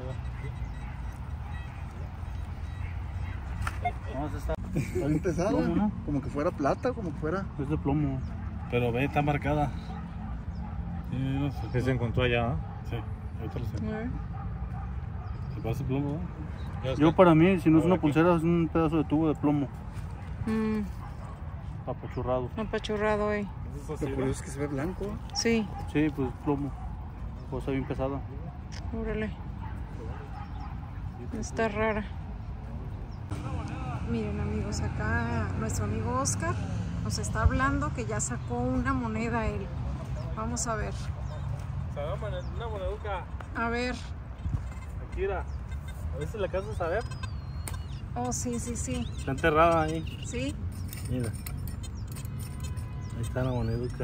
¿no? No, ese está. Está bien pesada, Plomo, ¿no? como que fuera plata, como que fuera. Es de plomo. Pero ve, está marcada. Que se encontró allá, ¿no? Sí, ahorita lo sé. A ver. Se parece plomo, ¿no? Ya está. Yo para mí, si no es Ahora una aquí. pulsera, es un pedazo de tubo de plomo. Mm, Apachurrado. apachurrado, eh. Lo curioso es que se ve blanco. Sí. Sí, pues plomo. Cosa bien pesada. Órale. Está rara. Miren, amigos, acá nuestro amigo Oscar nos está hablando que ya sacó una moneda él. Vamos a ver. Una moneduca. A ver. Aquí era. A veces la alcanzas a ver. Oh, sí, sí, sí. Está enterrada ahí. Sí. Mira. Ahí está la moneduca.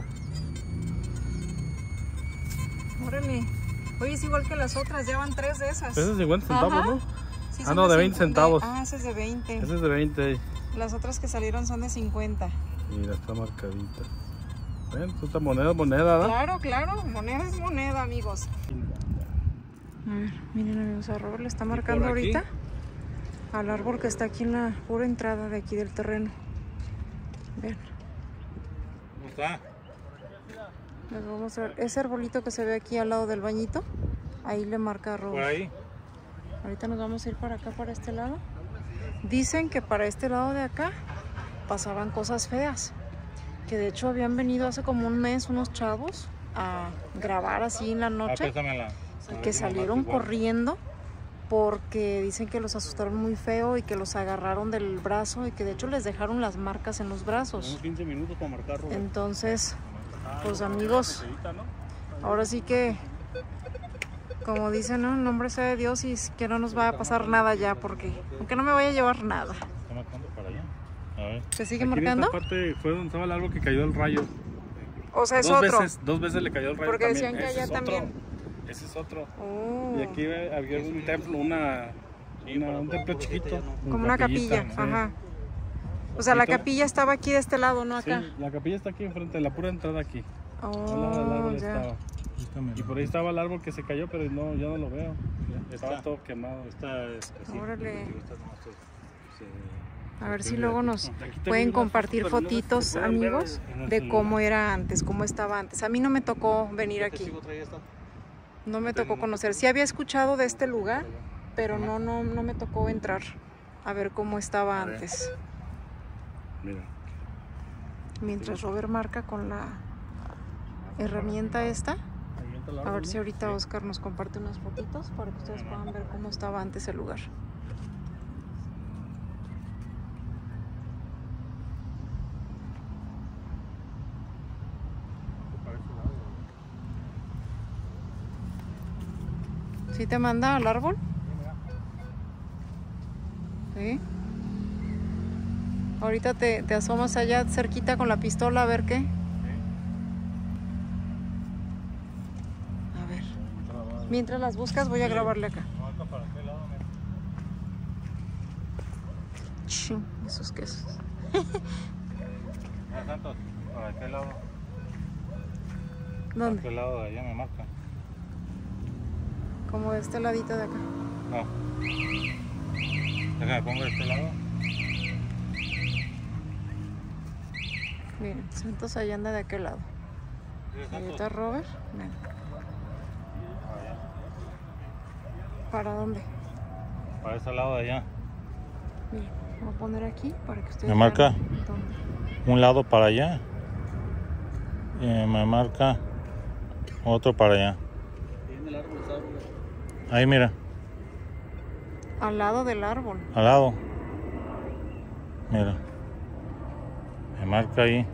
Órale. Oye, es igual que las otras, ya van tres de esas. Ese es cincuenta centavos, Ajá. ¿no? Sí, Ah, son no, de veinte cincuenta. centavos. Ah, ese es de veinte. Ese es de veinte. Las otras que salieron son de cincuenta. Mira, está marcadita. Ven, esta moneda es moneda, ¿verdad? Claro, claro. Moneda es moneda, amigos. A ver, miren, amigos, a Robert le está marcando por aquí? ahorita al árbol que está aquí en la pura entrada de aquí del terreno. Vean, ¿Cómo está? les voy a mostrar. Ese arbolito que se ve aquí al lado del bañito, ahí le marca a Por Robert. ahí. Ahorita nos vamos a ir para acá, para este lado. Dicen que para este lado de acá pasaban cosas feas. Que de hecho habían venido hace como un mes unos chavos a grabar así en la Ah, noche. préstamela. Y que salieron corriendo porque dicen que los asustaron muy feo y que los agarraron del brazo y que de hecho les dejaron las marcas en los Unos brazos. quince minutos para marcar, Robert. Entonces, pues amigos, ahora sí que, como dicen, ¿no? En nombre sea de Dios y que no nos va a pasar nada ya, porque aunque no me vaya a llevar nada. Está marcando para allá. A ver. ¿Se sigue Aquí en marcando? esta parte fue donde estaba el árbol que cayó el rayo. O sea, es dos otro. Veces, dos veces le cayó el rayo Porque también. decían que Ese allá es otro. también. Ese es otro. Oh. Y aquí había un templo, una, una un templo chiquito. Como una capilla, sí. ajá. O sea, la ¿Y tú? capilla estaba aquí de este lado, no acá. Sí, la capilla está aquí enfrente, la pura entrada aquí. Al lado del Oh, árbol ya. estaba. Y por ahí estaba el árbol que se cayó, pero no, ya no lo veo. Estaba Está. todo quemado. Esta es así. Órale. Digo, esta nomás se- se- A ver si se- luego nos Aquí tengo pueden unas compartir fotos, pero no las- fotitos, se pueden ver amigos, en el de celular. cómo era antes, cómo estaba antes. A mí no me tocó venir aquí. No me tocó conocer. Sí había escuchado de este lugar, pero no, no, no me tocó entrar a ver cómo estaba A ver. antes. Mira. Mientras Robert marca con la herramienta esta. Ahí entra el A árbol, ver ¿no? si ahorita Oscar nos comparte unas fotitos para que ustedes puedan ver cómo estaba antes el lugar. ¿Sí te manda al árbol? Sí. Ahorita te, te asomas allá cerquita con la pistola a ver qué. A ver. Mientras las buscas voy a grabarle acá. No, acá para aquel lado, mira. Chin, esos quesos. Mira, Santos, para aquel lado. Para ¿Dónde? aquel lado de allá me marca. Como de este ladito de acá. No. Déjame pongo de este lado. Miren, Santos allá anda de aquel lado. Sí, Ahí Santos. está Robert. Ven. ¿Para dónde? Para ese lado de allá. Miren, voy a poner aquí para que ustedes ¿Me vean marca? dónde. Un lado para allá. Y me marca otro para allá. Ahí mira, Al lado del árbol. al lado. Mira. Me marca ahí.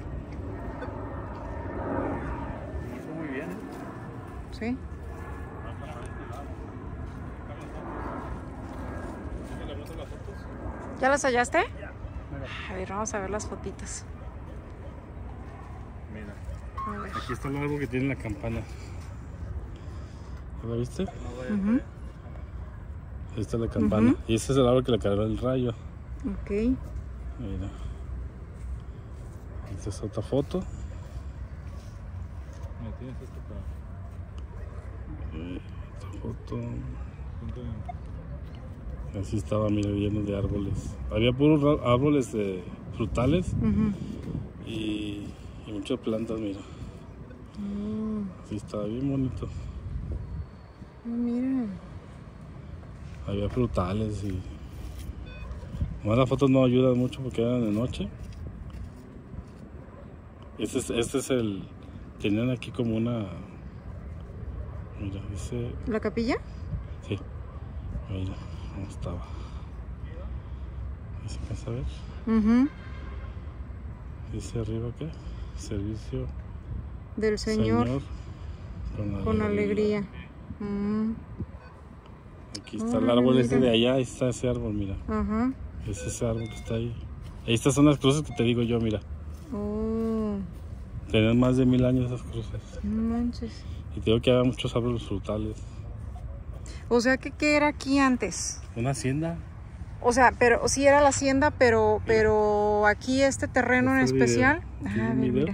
Muy bien. ¿Sí? ¿Ya las hallaste? A ver, vamos a ver las fotitas. Mira. A ver. Aquí está el árbol que tiene la campana. ¿Lo viste? Ujú. Ahí está la campana. Ujú. Y ese es el árbol que le cayó el rayo. Ok. Mira. Esta es otra foto. Mira, tienes esto para- Eh, Esta foto. Así estaba, mira, lleno de árboles. Había puros ra- árboles de frutales Ujú. y, y muchas plantas, mira. Mm, Así estaba bien bonito. mira. Había frutales y... Más las fotos no ayudan mucho porque eran de noche. Este es, este es el... Tenían aquí como una... Mira, dice... ¿La capilla? Sí. Mira, cómo estaba. ¿Ahí se alcanza a ver? Ujú. Dice arriba qué? Servicio Del Señor, con, con alegría. Mm, Aquí está el Órale, árbol ese mira. de allá, ahí está ese árbol, mira. Ajá. Es ese árbol que está ahí. Estas son las cruces que te digo yo, mira. Oh, Tenían más de mil años esas cruces. no manches. Y te digo que había muchos árboles frutales. O sea, que ¿qué era aquí antes? Una hacienda. O sea, pero sí era la hacienda, pero pero aquí este terreno en Este video. especial. ¿Sí, Ajá, un ve, video? mira.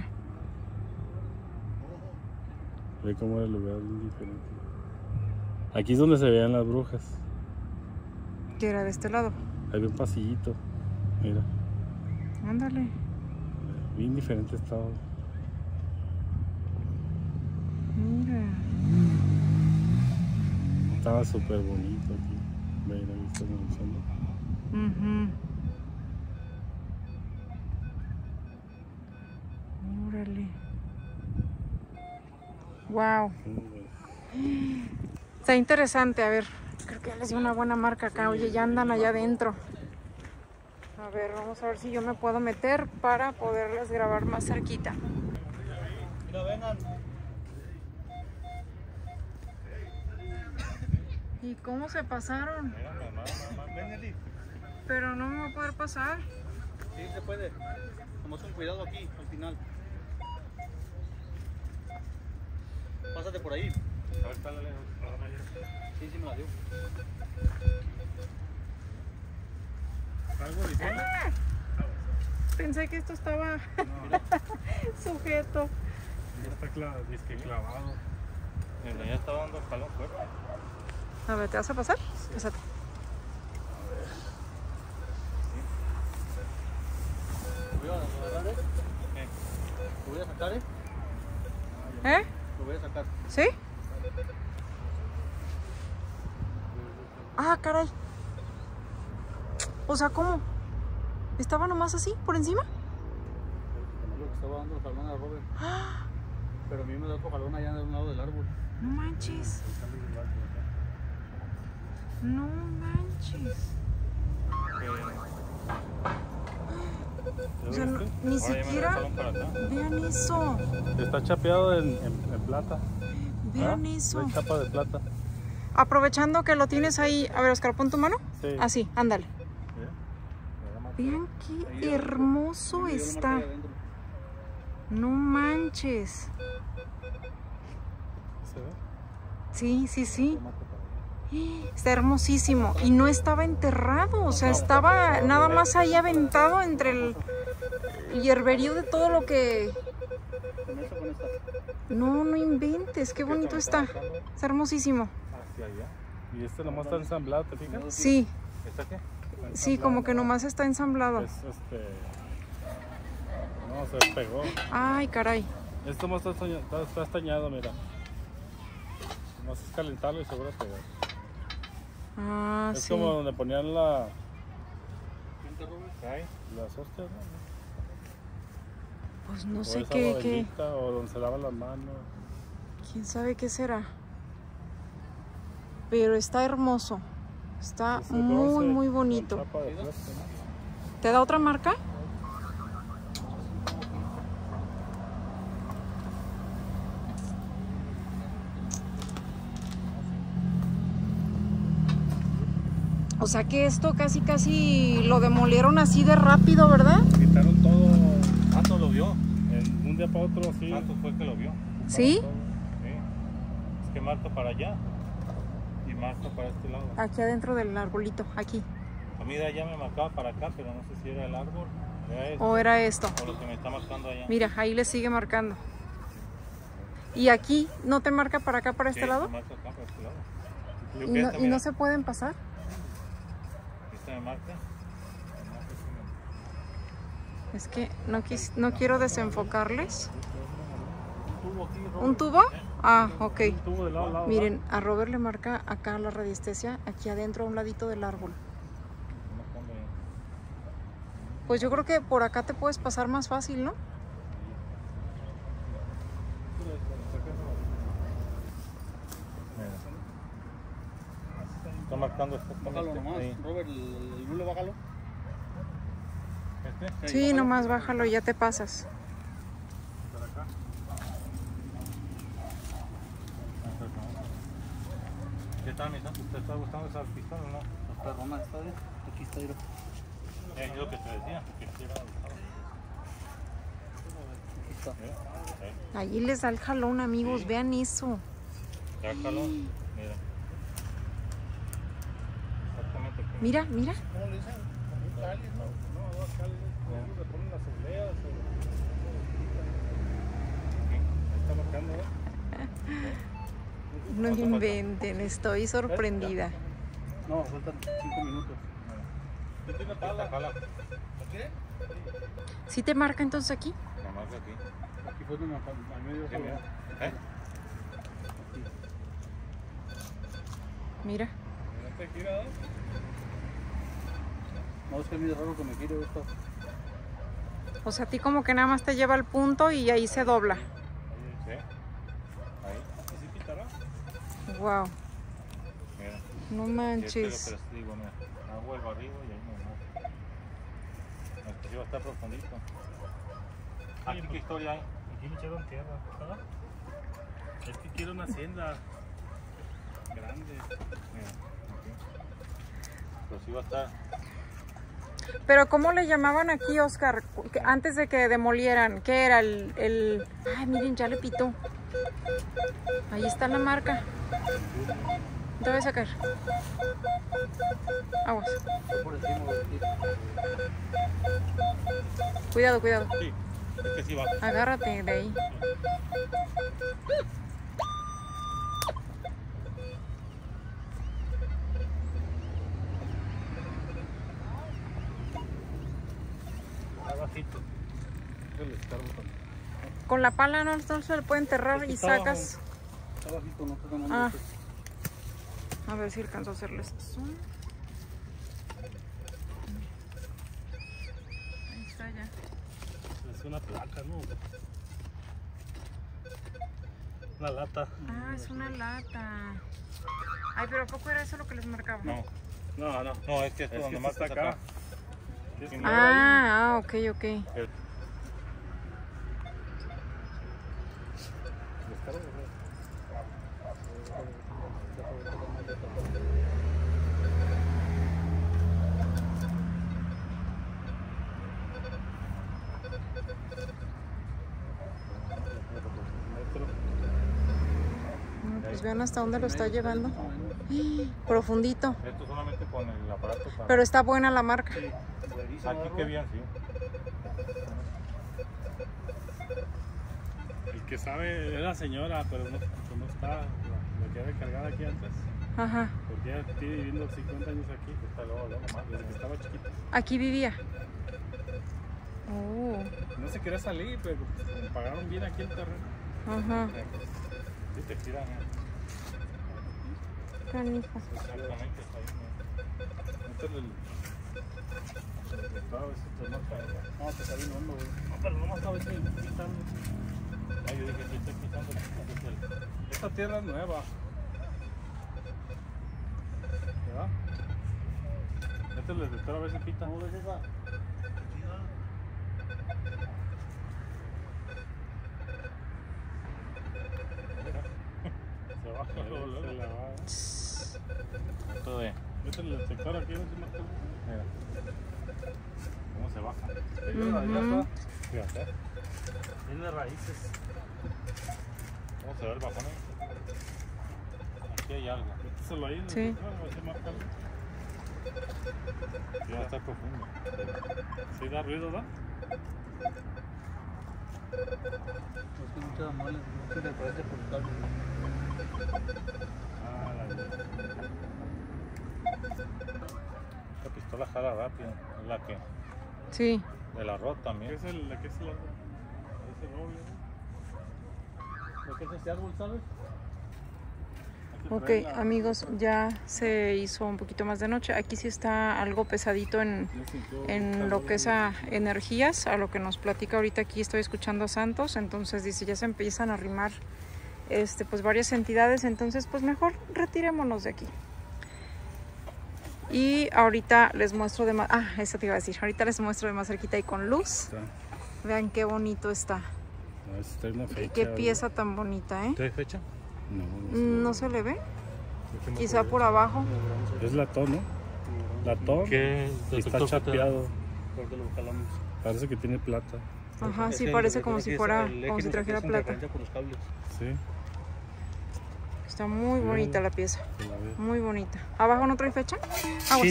Ve cómo era el lugar bien diferente. Aquí es donde se veían las brujas. Que era de este lado. Había un pasillito. Mira, Ándale. bien diferente estaba. Mira. Estaba súper bonito aquí. Mira, ahí está avanzando. Ujú. Órale. Wow. Está interesante, a ver. Creo que ya les dio una buena marca acá. Oye, ya andan allá adentro. A ver, vamos a ver si yo me puedo meter para poderles grabar más cerquita. ¿Y cómo se pasaron? Pero no me va a poder pasar. Sí, se puede. Tomamos un cuidado aquí, al final. Pásate por ahí. A ver, pálale. Sí, sí me la dio. ¿Algo diciendo? Pensé que esto estaba sujeto. Ya está clavado, disque clavado. Mira, ya está dando jalón fuerte. A ver, ¿te vas a pasar? Pásate. Lo voy a agarrar, ¿eh? ¿Qué? Lo voy a sacar, ¿eh? ¿Eh? Lo voy a sacar. ¿Sí? Ah, caray. O sea, ¿cómo? ¿Estaba nomás así, por encima? Lo que estaba dando el jalón a Robert. Pero a mí me da otro jalón allá en un lado del árbol. No manches. No manches. O sea, no- ni siquiera... Vean eso. Está chapeado en, en, en plata. Vean ¿Ah? eso. Hay chapa de plata. Aprovechando que lo tienes ahí. A ver, Oscar, pon tu mano. Sí. Así, ándale. Sí. Vean qué hermoso está. No manches. ¿Se ve? Sí, sí, sí. Está hermosísimo. Y no estaba enterrado. O sea, estaba nada más ahí aventado entre el hierberío de todo lo que... Con esta, con esta. No, no inventes. Qué bonito está. Está hermosísimo. Hacia allá. Y este nomás está ensamblado, ¿te fijas? Sí, ¿Está qué? sí, como que nomás está ensamblado. Es este... No, se despegó. Ay, caray. Esto más está, estaña- está, está estañado, mira. Nomás es calentarlo y seguro pegar. Ah, Es sí. como donde ponían la, Ahí. las hostias, ¿no? Pues no O sé esa qué, qué... bodeguita, o donde se lavan las manos. ¿Quién sabe qué será? Pero está hermoso. Está Ese muy, bronce muy con bonito. chapa de plata, ¿no? ¿Te da otra marca? O sea que esto casi casi lo demolieron así de rápido, ¿verdad? Quitaron todo ¿Cuánto lo vio? en un día para otro, sí. ¿Cuánto fue que lo vio? ¿Sí? Todo. Sí. Es que marca para allá y marca para este lado. Aquí adentro del arbolito, aquí. A mí de allá me marcaba para acá, pero no sé si era el árbol, era esto, ¿O era esto? o lo que me está marcando allá. Mira, ahí le sigue marcando. ¿Y aquí no te marca para acá, para este Sí, lado? me marca acá para este lado. Yo ¿Y que no, esta, y mira, no se pueden pasar? esta me marca. Me marca así, Es que no, quis- no quiero desenfocarles. Un tubo aquí, Robert. ¿Un tubo? Ah, ok. Un tubo de lado a lado. Miren, a Robert le marca acá la radiestesia, aquí adentro a un ladito del árbol. no pone- Pues yo creo que por acá te puedes pasar más fácil, ¿no? Mira. Está marcando Bájalo exactamente nomás, ahí. Robert, el, el bulo, bájalo. ¿Este? Sí, nomás bájalo y ya te pasas. Para acá. ¿Qué tal, mi santo? ¿Te está gustando esa pistola o no? Está roma, está bien. Aquí está, mira. Es lo que te decía, que sí era gustado. Aquí está. ¿Eh? Allí les da el jalón, amigos, Sí. vean eso. Ya caló, mira. Exactamente. como- Mira, mira. ¿Cómo le dicen? Un cáliz, ¿no? No, dos cálices. ¿Cómo le ponen las obleas? Ahí está marcando, ¿eh? No inventen, estoy sorprendida. No, faltan cinco minutos. ¿Quién tiene Esta pala? jala, ¿Sí te marca entonces aquí? la marca aquí. Aquí fue donde me al medio Sí, jalón. mira. ¿Eh? Mira. ¿No te gira? No, es que a mí es raro que me gire esto. O sea, a ti como que nada más te lleva al punto y ahí se dobla. Sí. Ahí. ¿Y si quitará? Wow, Mira. no Y este es lo que manches. les digo, mira. Hago el barrido y ahí me muevo. Este sí va a estar profundito. ¿Aquí qué historia hay? Aquí le echaron tierra, ¿verdad? Es que quiero una hacienda grande. Mira. Aquí. Pero sí va a estar. Pero ¿cómo le llamaban aquí, Oscar? Que antes de que demolieran, ¿qué era? El, el... Ay, miren, ya le pitó. Ahí está la marca. Te voy a sacar. Aguas. Por encima de aquí. Cuidado, cuidado. Sí, es que sí va. Agárrate de ahí. Abajito. Yo le descargo también. Con la pala no, no se le puede enterrar y Está sacas. abajo. Está bajito, no está ganando. Ah. A ver si alcanzo a hacerle esto. Ahí está ya. Es una placa, ¿no? Una lata. Ah, es una lata. Ay, pero ¿a poco era eso lo que les marcaba? No, No, no. no, es que esto Es donde que más está está acá. acá. Es Sí, que- Ah, ah, ok, ok. Descargo, ¿no? Mm, Pues vean hasta dónde lo está llevando. Profundito. Esto solamente con el aparato para... Pero está buena la marca. Aquí qué bien, sí. El que sabe es la señora, pero no, pues no está. La, la que había cargado aquí antes. Ajá. Porque ella tiene viviendo cincuenta años aquí. Está luego, luego más. Desde que estaba chiquita. Aquí vivía. Oh, No se quería salir, pero como pagaron bien aquí el terreno. ajá. Sí, te tiran. ¿eh? Canijo. Exactamente, está ahí. Métele el. A ver si te marca. No, te está bien hondo, güey. No, pero nomás a ver si quitando. Ah, yo dije, sí, estoy quitando el... Esta tierra es nueva. ¿Verdad? Métele el detector a ver si quita. ¿Cómo ves esa? Se baja luego, luego. Se la va. Todo de... Métele el detector aquí, a ver si marca. Mira. ¿Cómo se baja? Ujú. Fíjate. Tiene raíces. ¿Cómo se ve el bajón ahí? Aquí hay algo. Méteselo ahí. Sí. A ver si marca. Sí, va a estar profundo. Sí da ruido, ¿verdad? No tiene muchas males, no se le parece por el cable. Ah, la vida. Esta pistola jala rápido. Es la que... Sí. El arroz ¿Qué también. es el, la que es el árbol? Es el roble, ¿no? ¿Qué es ese árbol, sabes? Hay que Ok, traer la- amigos, ya se hizo un poquito más de noche. Aquí sí está algo pesadito en, Ya sintió en calor, lo que es ¿no? a energías, a lo que nos platica ahorita aquí. Estoy escuchando a Santos, entonces dice, ya se empiezan a arrimar este, pues varias entidades, entonces pues mejor retirémonos de aquí. Y ahorita les muestro de más, ah, eso te iba a decir, ahorita les muestro de más cerquita y con luz. Está. Vean qué bonito está. No, esta es una Y fecha. qué ¿no? pieza tan bonita, ¿eh? ¿Trae fecha? No, No se le ve, quizá por abajo. Es latón, ¿no? Latón. ¿Qué? Y está chapeado. Porque lo jalamos. Parece que tiene plata. Ajá, sí, Ese parece lo como que si es fuera, el eje como si no se trajera presta, plata. engancha por los cables. Sí, Está muy bonita la pieza, se la ve. muy bonita. ¿Abajo no trae fecha? Aguas.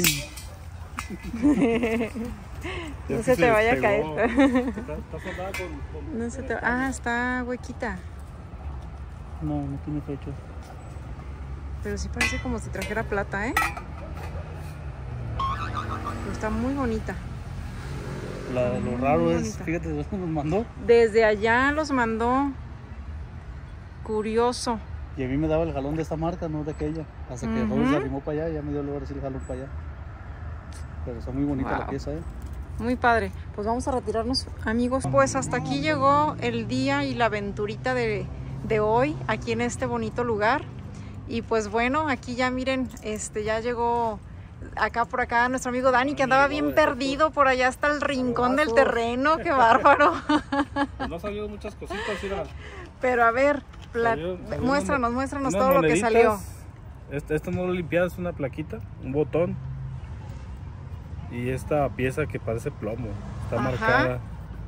No se te vaya a caer. Está, está soldada con, con- No se te... Ah, está huequita. No, no tiene fecha. Pero sí parece como si trajera plata, ¿eh? Pero está muy bonita. La, lo Muy raro es, bonita. fíjate, ¿de dónde nos mandó? Desde allá los mandó. Curioso. Y a mí me daba el jalón de esta marca, no de aquella. Hasta que Ujú. Robert se arrimó para allá, ya me dio lugar así el jalón para allá. Pero está muy bonita la Wow. pieza, ¿eh? Muy padre. Pues vamos a retirarnos, amigos. Pues hasta aquí llegó el día y la aventurita de, de hoy, aquí en este bonito lugar. Y pues bueno, aquí ya miren, este ya llegó acá por acá nuestro amigo Dani, que andaba bien perdido por allá hasta el rincón del terreno. ¡Qué bárbaro! Pues no ha salido muchas cositas, mira. Pero a ver, pla- Salió- salió muéstranos, una- muéstranos unas todo lo que moneditas. salió. Esta, esta no lo limpiada, es una plaquita, un botón. Y esta pieza que parece plomo, está Ajá. marcada.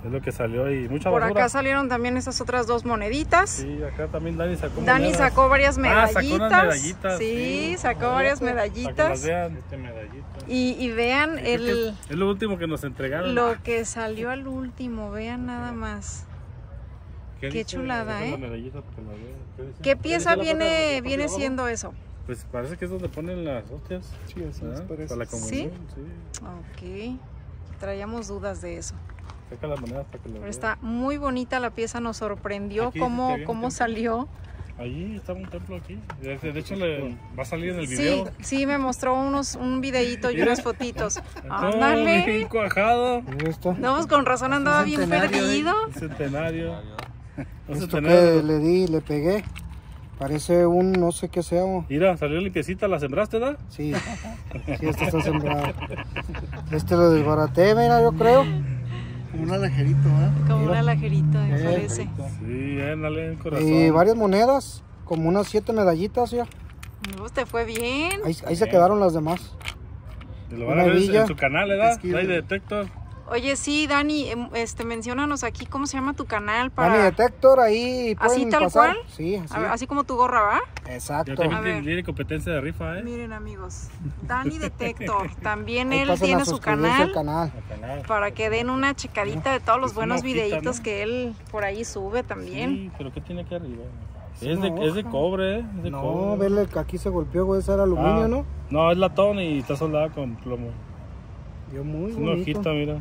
Es lo que salió y mucha Por basura. acá salieron también esas otras dos moneditas. Sí, acá también Dani sacó Dani monedas. sacó varias Ah, medallitas. sacó unas medallitas. Sí, sacó Ah, varias para que las medallitas. vean. Este medallito. Y, y vean Creo que el, es, es lo último que nos entregaron. lo que salió al último. Vean nada más. Qué dice? chulada, Deja ¿eh? la medallita para que la vean. ¿Qué dice? ¿Qué pieza la placa- la viene, parte viene de abajo? siendo eso? Pues parece que es donde ponen las hostias. Sí, así ¿verdad? es, parece. Para la comunión. Ok. Sí. Traíamos dudas de eso. Saca las monedas para que lo Pero vean. está muy bonita la pieza, nos sorprendió Aquí cómo, dice que cómo viene salió. Allí está un templo aquí. De, de hecho, le, va a salir en el Sí, video. sí, me mostró unos, un videíto y Mira. unas fotitos. No, Ándale. bien cuajado. Esto, No, pues con razón andaba bien centenario, perdido. Un centenario. Un esto centenario. que le di, le pegué. Parece un no sé qué sea. Mira, salió limpiecita. ¿La sembraste, da? Sí, sí, este está sembrado. Este lo desbaraté, mira, yo creo. Como un alajerito, ¿eh? Como un alajerito, me Eh, parece. Sí, ándale, el corazón. Y varias monedas, como unas siete medallitas ya. Pues te fue bien. Ahí, ahí se quedaron las demás. Y lo van a una ver villa. en su canal, ¿verdad? Esquiva. Hay Detector. Oye, sí, Dani, em, este, menciónanos aquí cómo se llama tu canal para... Dani Detector, ahí ¿Así pueden tal pasar. cual? Sí, así. A ver, así como tu gorra, ¿va? Ya Exacto. A también ver. tiene, tiene competencia de rifa, ¿eh? Miren, amigos, Dani Detector, también Ahí él pasen a tiene su suscribirse canal al canal. El canal. para que den una checadita de todos los Es una buenos hojita, videitos ¿no? que él por ahí sube también. Sí, pero ¿qué tiene aquí arriba? Es Es de, una es de hoja. cobre, ¿eh? Es de No, cobre. vele que aquí se golpeó, güey, ese era aluminio, Ah, ¿no? No, es latón y está soldada con plomo. Dio muy Es una bonito. hojita, mira.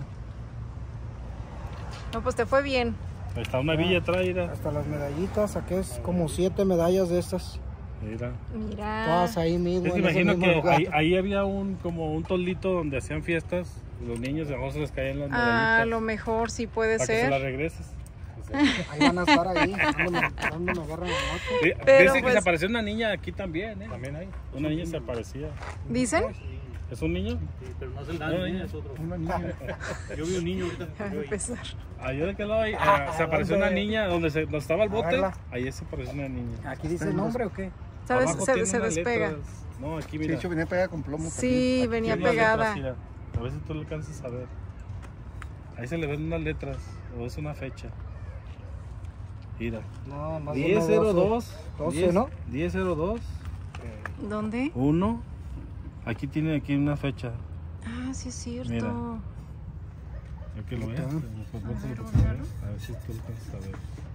No, pues te fue bien. Ahí está una villa atrás, mira. Hasta las medallitas, saqué como siete medallas de estas. Mira. Mira. Todas ahí mismo. Es que en ese imagino mismo que lugar. ahí, ahí había un como un toldito donde hacían fiestas. Los niños, a lo mejor se les caían las medallitas. Ah, a lo mejor sí puede para que se las ser. regreses. Ahí van a estar ahí, dándome, dándome guerra en la noche. Sí, Pero, Dicen que pues- se apareció una niña aquí también, ¿eh? También hay. Una niña se aparecía. ¿Dicen? ¿Es un niño? Pero no es el No, Dani, niña. es otro. Una niña. Yo vi un niño ahorita. A empezar. Allá de qué lado hay, eh, se apareció una niña donde, se, donde estaba el bote. Agarra. Ahí se apareció una niña. ¿Aquí dice el nombre o qué? ¿Sabes? Abajo Se, tiene se unas despega. letras. No, aquí Sí, mira. de hecho venía pegada con plomo. Sí, Aquí venía tiene unas pegada. letras, mira. A ver si tú lo alcanzas a ver. Ahí se le ven unas letras. O es una fecha. Mira. No, más diez cero dos. doce, ¿no? diez cero dos. ¿Dónde? uno. Aquí tiene aquí una fecha. Ah, sí es cierto. Mira. Ya que lo veas. Está. pues, pues, A ver, pues, búscalo. A ver si tú lo alcanzas a ver.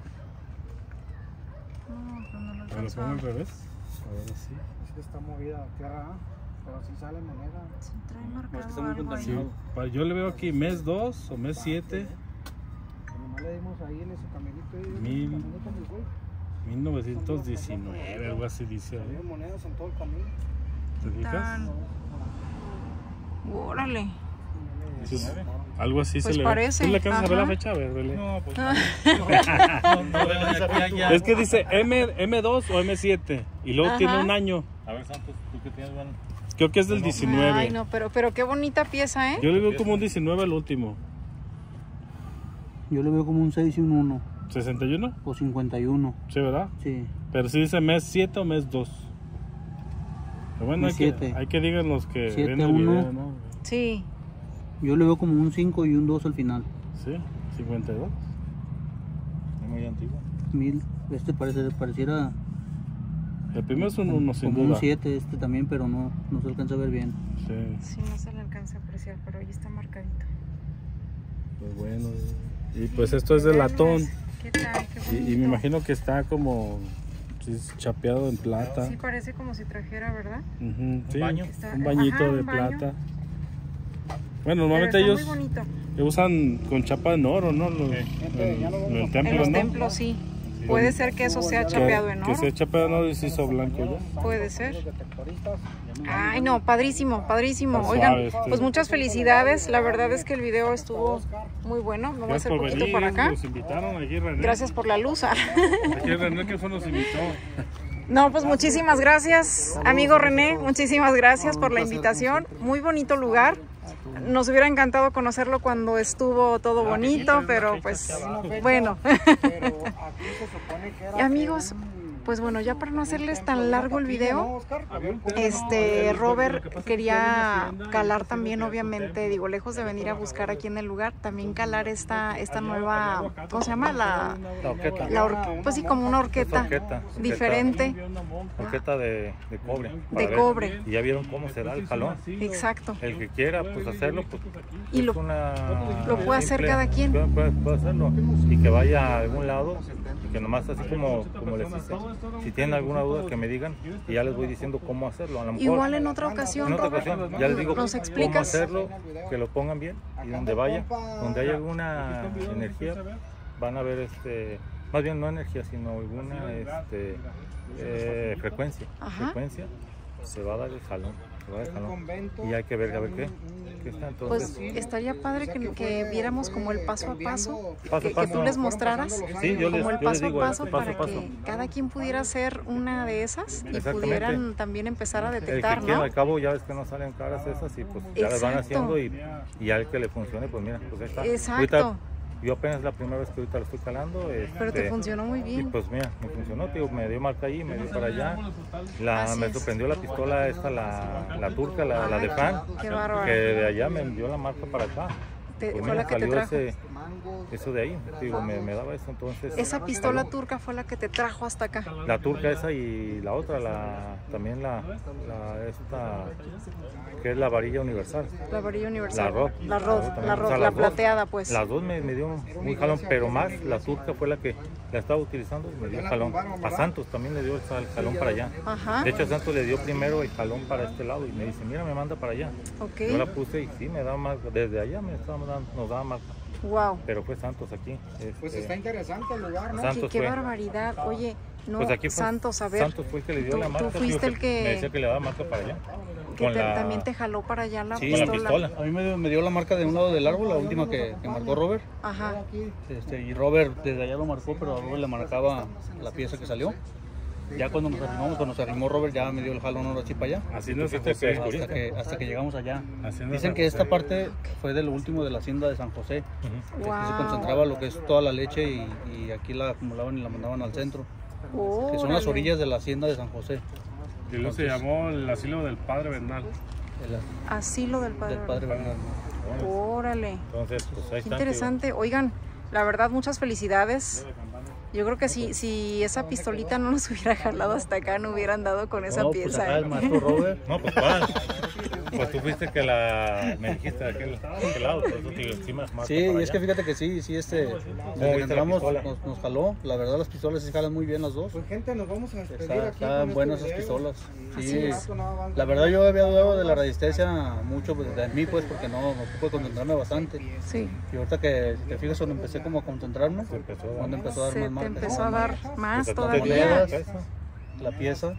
No, pero no lo A ver, lo alcanzo pongo a- al revés. A ver así. Es que está movida la tierra, ¿ah? Pero sí sale moneda. Sí, trae No, es que marcado está muy algo ahí. contaminado. Pa- Yo le veo aquí mes dos o mes siete. Nomás le dimos ahí en ese caminito. Ahí, Mil. en el caminito del güey. mil novecientos diecinueve, algo así dice ahí. Había monedas en todo el camino. ¿Te fijas? Tan- Órale. Sí, algo así Pues se le parece, ve. ¿Tú le alcanzas a ver la ajá. fecha? A ver, vele. No, pues No, no, de aquí a allá. Es que dice M, M dos o M siete y luego Ajá. tiene un año. a ver, Santos, tú que tienes, bueno. Creo que es del diecinueve. Ay, no, pero, pero qué bonita pieza, ¿eh? Yo le veo como un diecinueve al último. Yo le veo como un seis y un uno. ¿sesenta y uno? O cincuenta y uno. Sí, ¿verdad? Sí. Pero si dice mes siete o mes dos. Pero bueno, hay Mes que, siete. hay que digan los que Siete, ven el uno. video, ¿no? Sí. Yo le veo como un cinco y un dos al final. Sí, cincuenta y dos. Es muy antiguo. Mil. Este parece, pareciera El primero es un uno, sin como duda. un siete este también, pero no, no se alcanza a ver bien. Sí, Sí, no se le alcanza a apreciar, pero ahí está marcadito. pues bueno. Y pues esto es de Vean latón. más. ¿Qué tal? Qué Y, y me bonito. imagino que está como sí, chapeado en plata. Sí, parece como si trajera, ¿verdad? Ujú, sí, baño. Está- un bañito ajá, un de baño. plata. Bueno, Pero normalmente está ellos muy bonito. que usan con chapa en oro, ¿no? Los, Sí. en, en el En templo, los ¿no? templos sí. Puede ser que eso sea chapeado en Que, que oro. sea chapeado en oro y se hizo blanco ya. Puede ser. Los detectoristas. Ay, no, padrísimo, padrísimo. Está Oigan, suave este. pues muchas felicidades. La verdad es que el video estuvo muy bueno. Me voy a Gracias hacer por poquito venir, para acá. nos invitaron aquí René. Gracias por la luz. Aquí René que fue nos invitó. No, pues muchísimas gracias, amigo René. Muchísimas gracias por la invitación. Muy bonito lugar. Nos hubiera encantado conocerlo cuando estuvo todo bonito, pero pues bueno. Pero aquí se supone que era Y amigos, un- pues bueno, ya para no hacerles tan largo el video, este Robert quería calar también, obviamente, digo, lejos de venir a buscar aquí en el lugar, también calar esta, esta nueva, ¿cómo se llama? La, La horqueta. la or- pues sí, como una horqueta, Horqueta, diferente, Horqueta de, de cobre. de para ver. cobre, Y ya vieron cómo se da el jalón. exacto. El que quiera pues hacerlo, pues Y es lo- una lo puede hacer simple- cada quien. Puede, puede- puede hacerlo y que vaya a algún lado y que nomás así como, como les dice, si tienen alguna duda que me digan y ya les voy diciendo cómo hacerlo. A lo mejor, Igual en otra ocasión, en otra Robert, ocasión ya les digo nos cómo explicas. hacerlo, que lo pongan bien y donde vaya, donde haya alguna energía, van a ver este, más bien no energía, sino alguna este, eh, frecuencia, Ajá. frecuencia, se va a dar el jalón, se va a dar el jalón y hay que ver a ver qué, qué está entonces. Pues estaría padre que, que viéramos como el paso a paso, Paso a que, que paso. tú les mostraras Sí, yo les, como el yo les paso a digo, paso paso para a paso. que cada quien pudiera hacer una de esas y Exactamente. pudieran también empezar a El que detectar, quiera, ¿no? al cabo ya ves que no salen caras esas y pues ya las van Exacto. haciendo y, y al que le funcione, pues mira, pues ahí está. Exacto. Ahorita, yo apenas la primera vez que ahorita lo estoy calando. Pero te este, funcionó muy Y bien. pues mira, me funcionó, tío, me dio marca ahí, me dio para allá. La, Así me es. sorprendió la pistola esta, la, la turca, la, la de Ay, Fan, qué bárbaro. que de allá me dio la marca para acá. Te- Pues fue mira, la que te salió trajo. ese, eso de ahí, digo, me, me daba eso, entonces. Esa pistola turca fue la que te trajo hasta acá. La turca esa y la otra, la, también la, la esta, que es la varilla universal. La varilla universal. La Rod. La Rod, también. la O Rod, sea, la las dos- plateada, pues. Las dos me, me dio un, un jalón, pero más la turca fue la que la estaba utilizando y me dio el jalón. A Santos también le dio el, el jalón para allá. Ajá. De hecho, a Santos le dio primero el jalón para este lado y me dice, mira, me manda para allá. Ok. Yo la puse y sí, me daba marca. Desde allá me estaba dando, nos daba marca. Wow. Pero fue Santos aquí. Pues este, está interesante el lugar, ¿no? Qué, Santos qué fue. barbaridad. Oye, no, Pues aquí fue Santos, a ver. Santos fue el que le dio tú- la tú marca. fuiste tío, el que- Me decía que le daba marca para allá. que con te- la- también te jaló para allá la Sí, con la pistola. pistola. A mí me dio, me dio la marca de un lado del árbol, la última que, que marcó Robert. Ajá. Este, y Robert desde allá lo marcó, pero a Robert le marcaba la pieza que salió. Ya cuando nos arrimamos, cuando se arrimó Robert, ya me dio el jalón ahora sí para allá. Así no se Tú fuiste el que Hasta descubriste. que, hasta que llegamos allá. Así no Dicen se- que esta parte fue de lo último de la hacienda de San José. Ujú. Wow. Aquí se concentraba lo que es toda la leche y, y aquí la acumulaban y la mandaban al centro. Que son las Órale. orillas de la hacienda de San José. Y luego se llamó el asilo del padre Bernal. El- Asilo del padre. del padre Bernal. Órale. Entonces, pues ahí Qué está. tío. interesante. Oigan, la verdad, muchas felicidades. Yo creo que si, si esa pistolita no nos hubiera jalado hasta acá, no hubieran dado con esa No, pues pieza. acá ¿eh? el maestro Robert. No, pues ¿cuál? Pues tú fuiste que la me dijiste de aquel, de aquel lado, por eso te digo, sí me marca Sí, para y es que allá. fíjate que sí, sí, este, desde viste que la entramos pistola? nos, nos jaló. La verdad, las pistolas sí jalan muy bien las dos. Pues gente, nos vamos a despedir Está- aquí están con buenas este esas video. pistolas. Y Sí, al rato no avanza. la verdad yo había dudado de la resistencia mucho pues, de mí, pues, porque no, no pude concentrarme bastante. Sí. Y ahorita que te fijas cuando empecé como a concentrarme, Se empezó a dar. cuando empezó a dar Se más te marcas. empezó a dar más Pues, todavía. monedas. Eso. La pieza,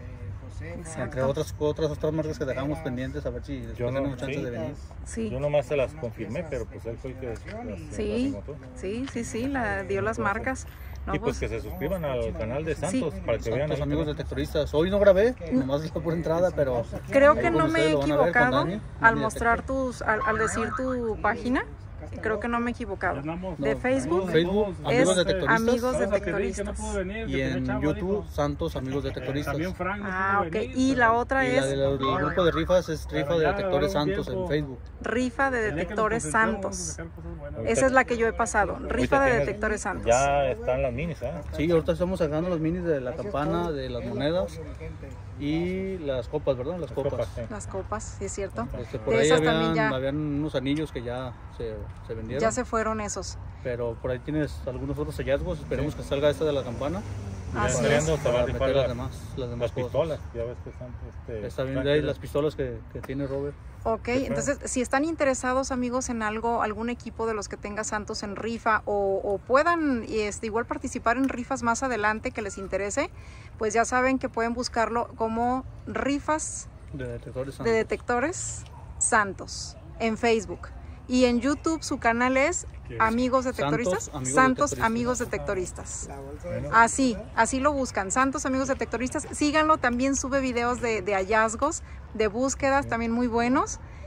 entre Exacto. otras, otras otras marcas que dejamos pendientes, a ver si después Yo no- tenemos chance sí. de venir. Sí. Yo nomás se las confirmé, pero pues él fue el que las, Sí, las anotó. sí, sí, sí, la dio las marcas. No, Y pues pues, que se suscriban al canal de Santos para que vean Los ahí amigos también. detectoristas. Hoy no grabé, nomás la por entrada, pero creo ahí que con no me he ustedes lo van a ver con equivocado Dani, al Dani mostrar Detector. tus, al, al decir tu página. Creo que no me he equivocado. De No, Facebook Facebook, es amigos detectoristas. amigos detectoristas. Y en YouTube, Santos Amigos Detectoristas. También Frank no Ah, pudo ok. venir, Y la otra Y la es del el grupo de rifas es Rifa de Detectores Santos en Facebook. Rifa de Ya que nos Detectores concentremos, Santos. vamos a sacar cosas buenas. Esa es la que yo he pasado. Rifa Ahorita de tienes- Detectores Santos. Ya están las minis, ¿eh? Sí, ahorita estamos sacando los minis de la campana, de las monedas y las copas, ¿verdad? Las copas. Copas, sí. Las copas, sí es cierto. Este, por De ahí esas también habían, ya, habían unos anillos que ya se, se vendieron. ya se fueron esos. Pero por ahí tienes algunos otros hallazgos. Esperemos que salga esta de la campana. Ya Así está viendo, es. se va a Para rifar meter las las, demás, las demás las cosas. pistolas. Ya ves que están. Este, Está bien Frank de ahí quiere- las pistolas que, que tiene Robert. Ok, entonces si están interesados amigos en algo, algún equipo de los que tenga Santos en rifa o, o puedan este, igual participar en rifas más adelante que les interese, pues ya saben que pueden buscarlo como Rifas De detectores de Santos. Detectores Santos en Facebook. Y en YouTube su canal es Amigos Detectoristas. Santos, Amigos Santos Detectoristas. Amigos Detectoristas. La bolsa de- Así, así lo buscan. Santos Amigos Detectoristas. Síganlo, también sube videos de, de hallazgos, de búsquedas, también muy buenos.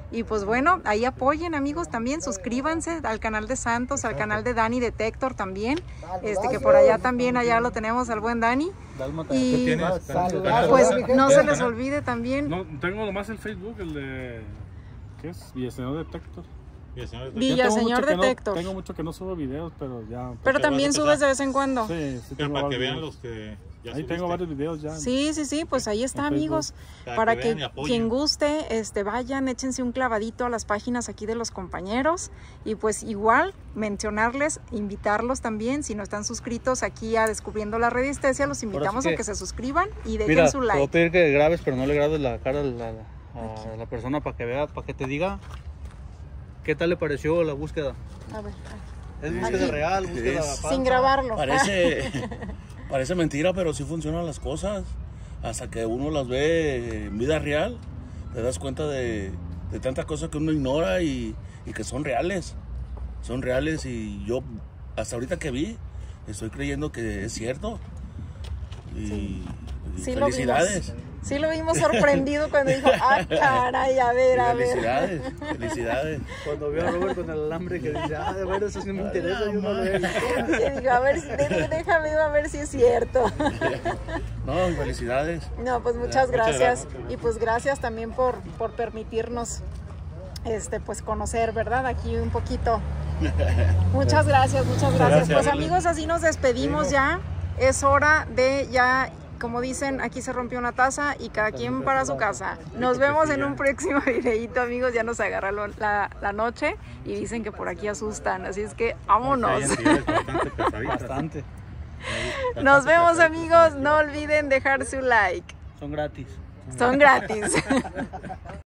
Y pues bueno, ahí apoyen, amigos, también suscríbanse al canal de Santos, al canal de Dani Detector también, este que por allá también, allá lo tenemos al buen Dani. Y tienes? pues no se les olvide también. No, tengo nomás el Facebook, el de... ¿Qué es? Villaseñor Detector. Villaseñor Detector. Tengo mucho que no subo videos, pero ya... Pero también subes de vez en cuando. Sí, sí. Pero para que videos. vean los que ya Ahí subiste. tengo varios videos ya. Sí, sí, sí, pues ahí está, en amigos. Para Para que que, vean y apoyen. quien guste, este, vayan, échense un clavadito a las páginas aquí de los compañeros. Y pues igual, mencionarles, invitarlos también, si no están suscritos aquí a Descubriendo la Radiestesia, los invitamos sí que- a que se suscriban y dejen Mira, su te voy a like. pedir que grabes, pero no le grabes la cara a la, a la persona para que vea, para que te diga qué tal le pareció la búsqueda. A ver, Es búsqueda Aquí. real, búsqueda Es- sin grabarlo. Parece, parece mentira, pero sí funcionan las cosas. Hasta que uno las ve en vida real, te das cuenta de, de tantas cosas que uno ignora y, y que son reales. Son reales y yo, hasta ahorita que vi, estoy creyendo que es cierto. Y, y Sí lo felicidades. vimos. Sí lo vimos sorprendido cuando dijo, ah, caray, a ver, a ver. Felicidades, felicidades. Cuando veo a Robert con el alambre que dice, ah, de ver, eso sí me interesa, yo no lo he visto. Y digo, a ver, si- de- déjame a ver si es cierto. No, felicidades. No, pues muchas gracias. gracias. Y pues gracias también por, por permitirnos este, pues conocer, ¿verdad? Aquí un poquito. Muchas gracias, muchas gracias. Gracias. Pues amigos, así nos despedimos ya. Es hora de ya, como dicen, aquí se rompió una taza y cada quien para su casa. Nos vemos en un próximo videito, amigos. Ya nos agarra lo- la, la noche y dicen que por aquí asustan. Así es que vámonos. Sí, hay entidades bastante pesaditas. Bastante. Nos vemos, amigos. No olviden dejar su like. Son gratis. Son gratis.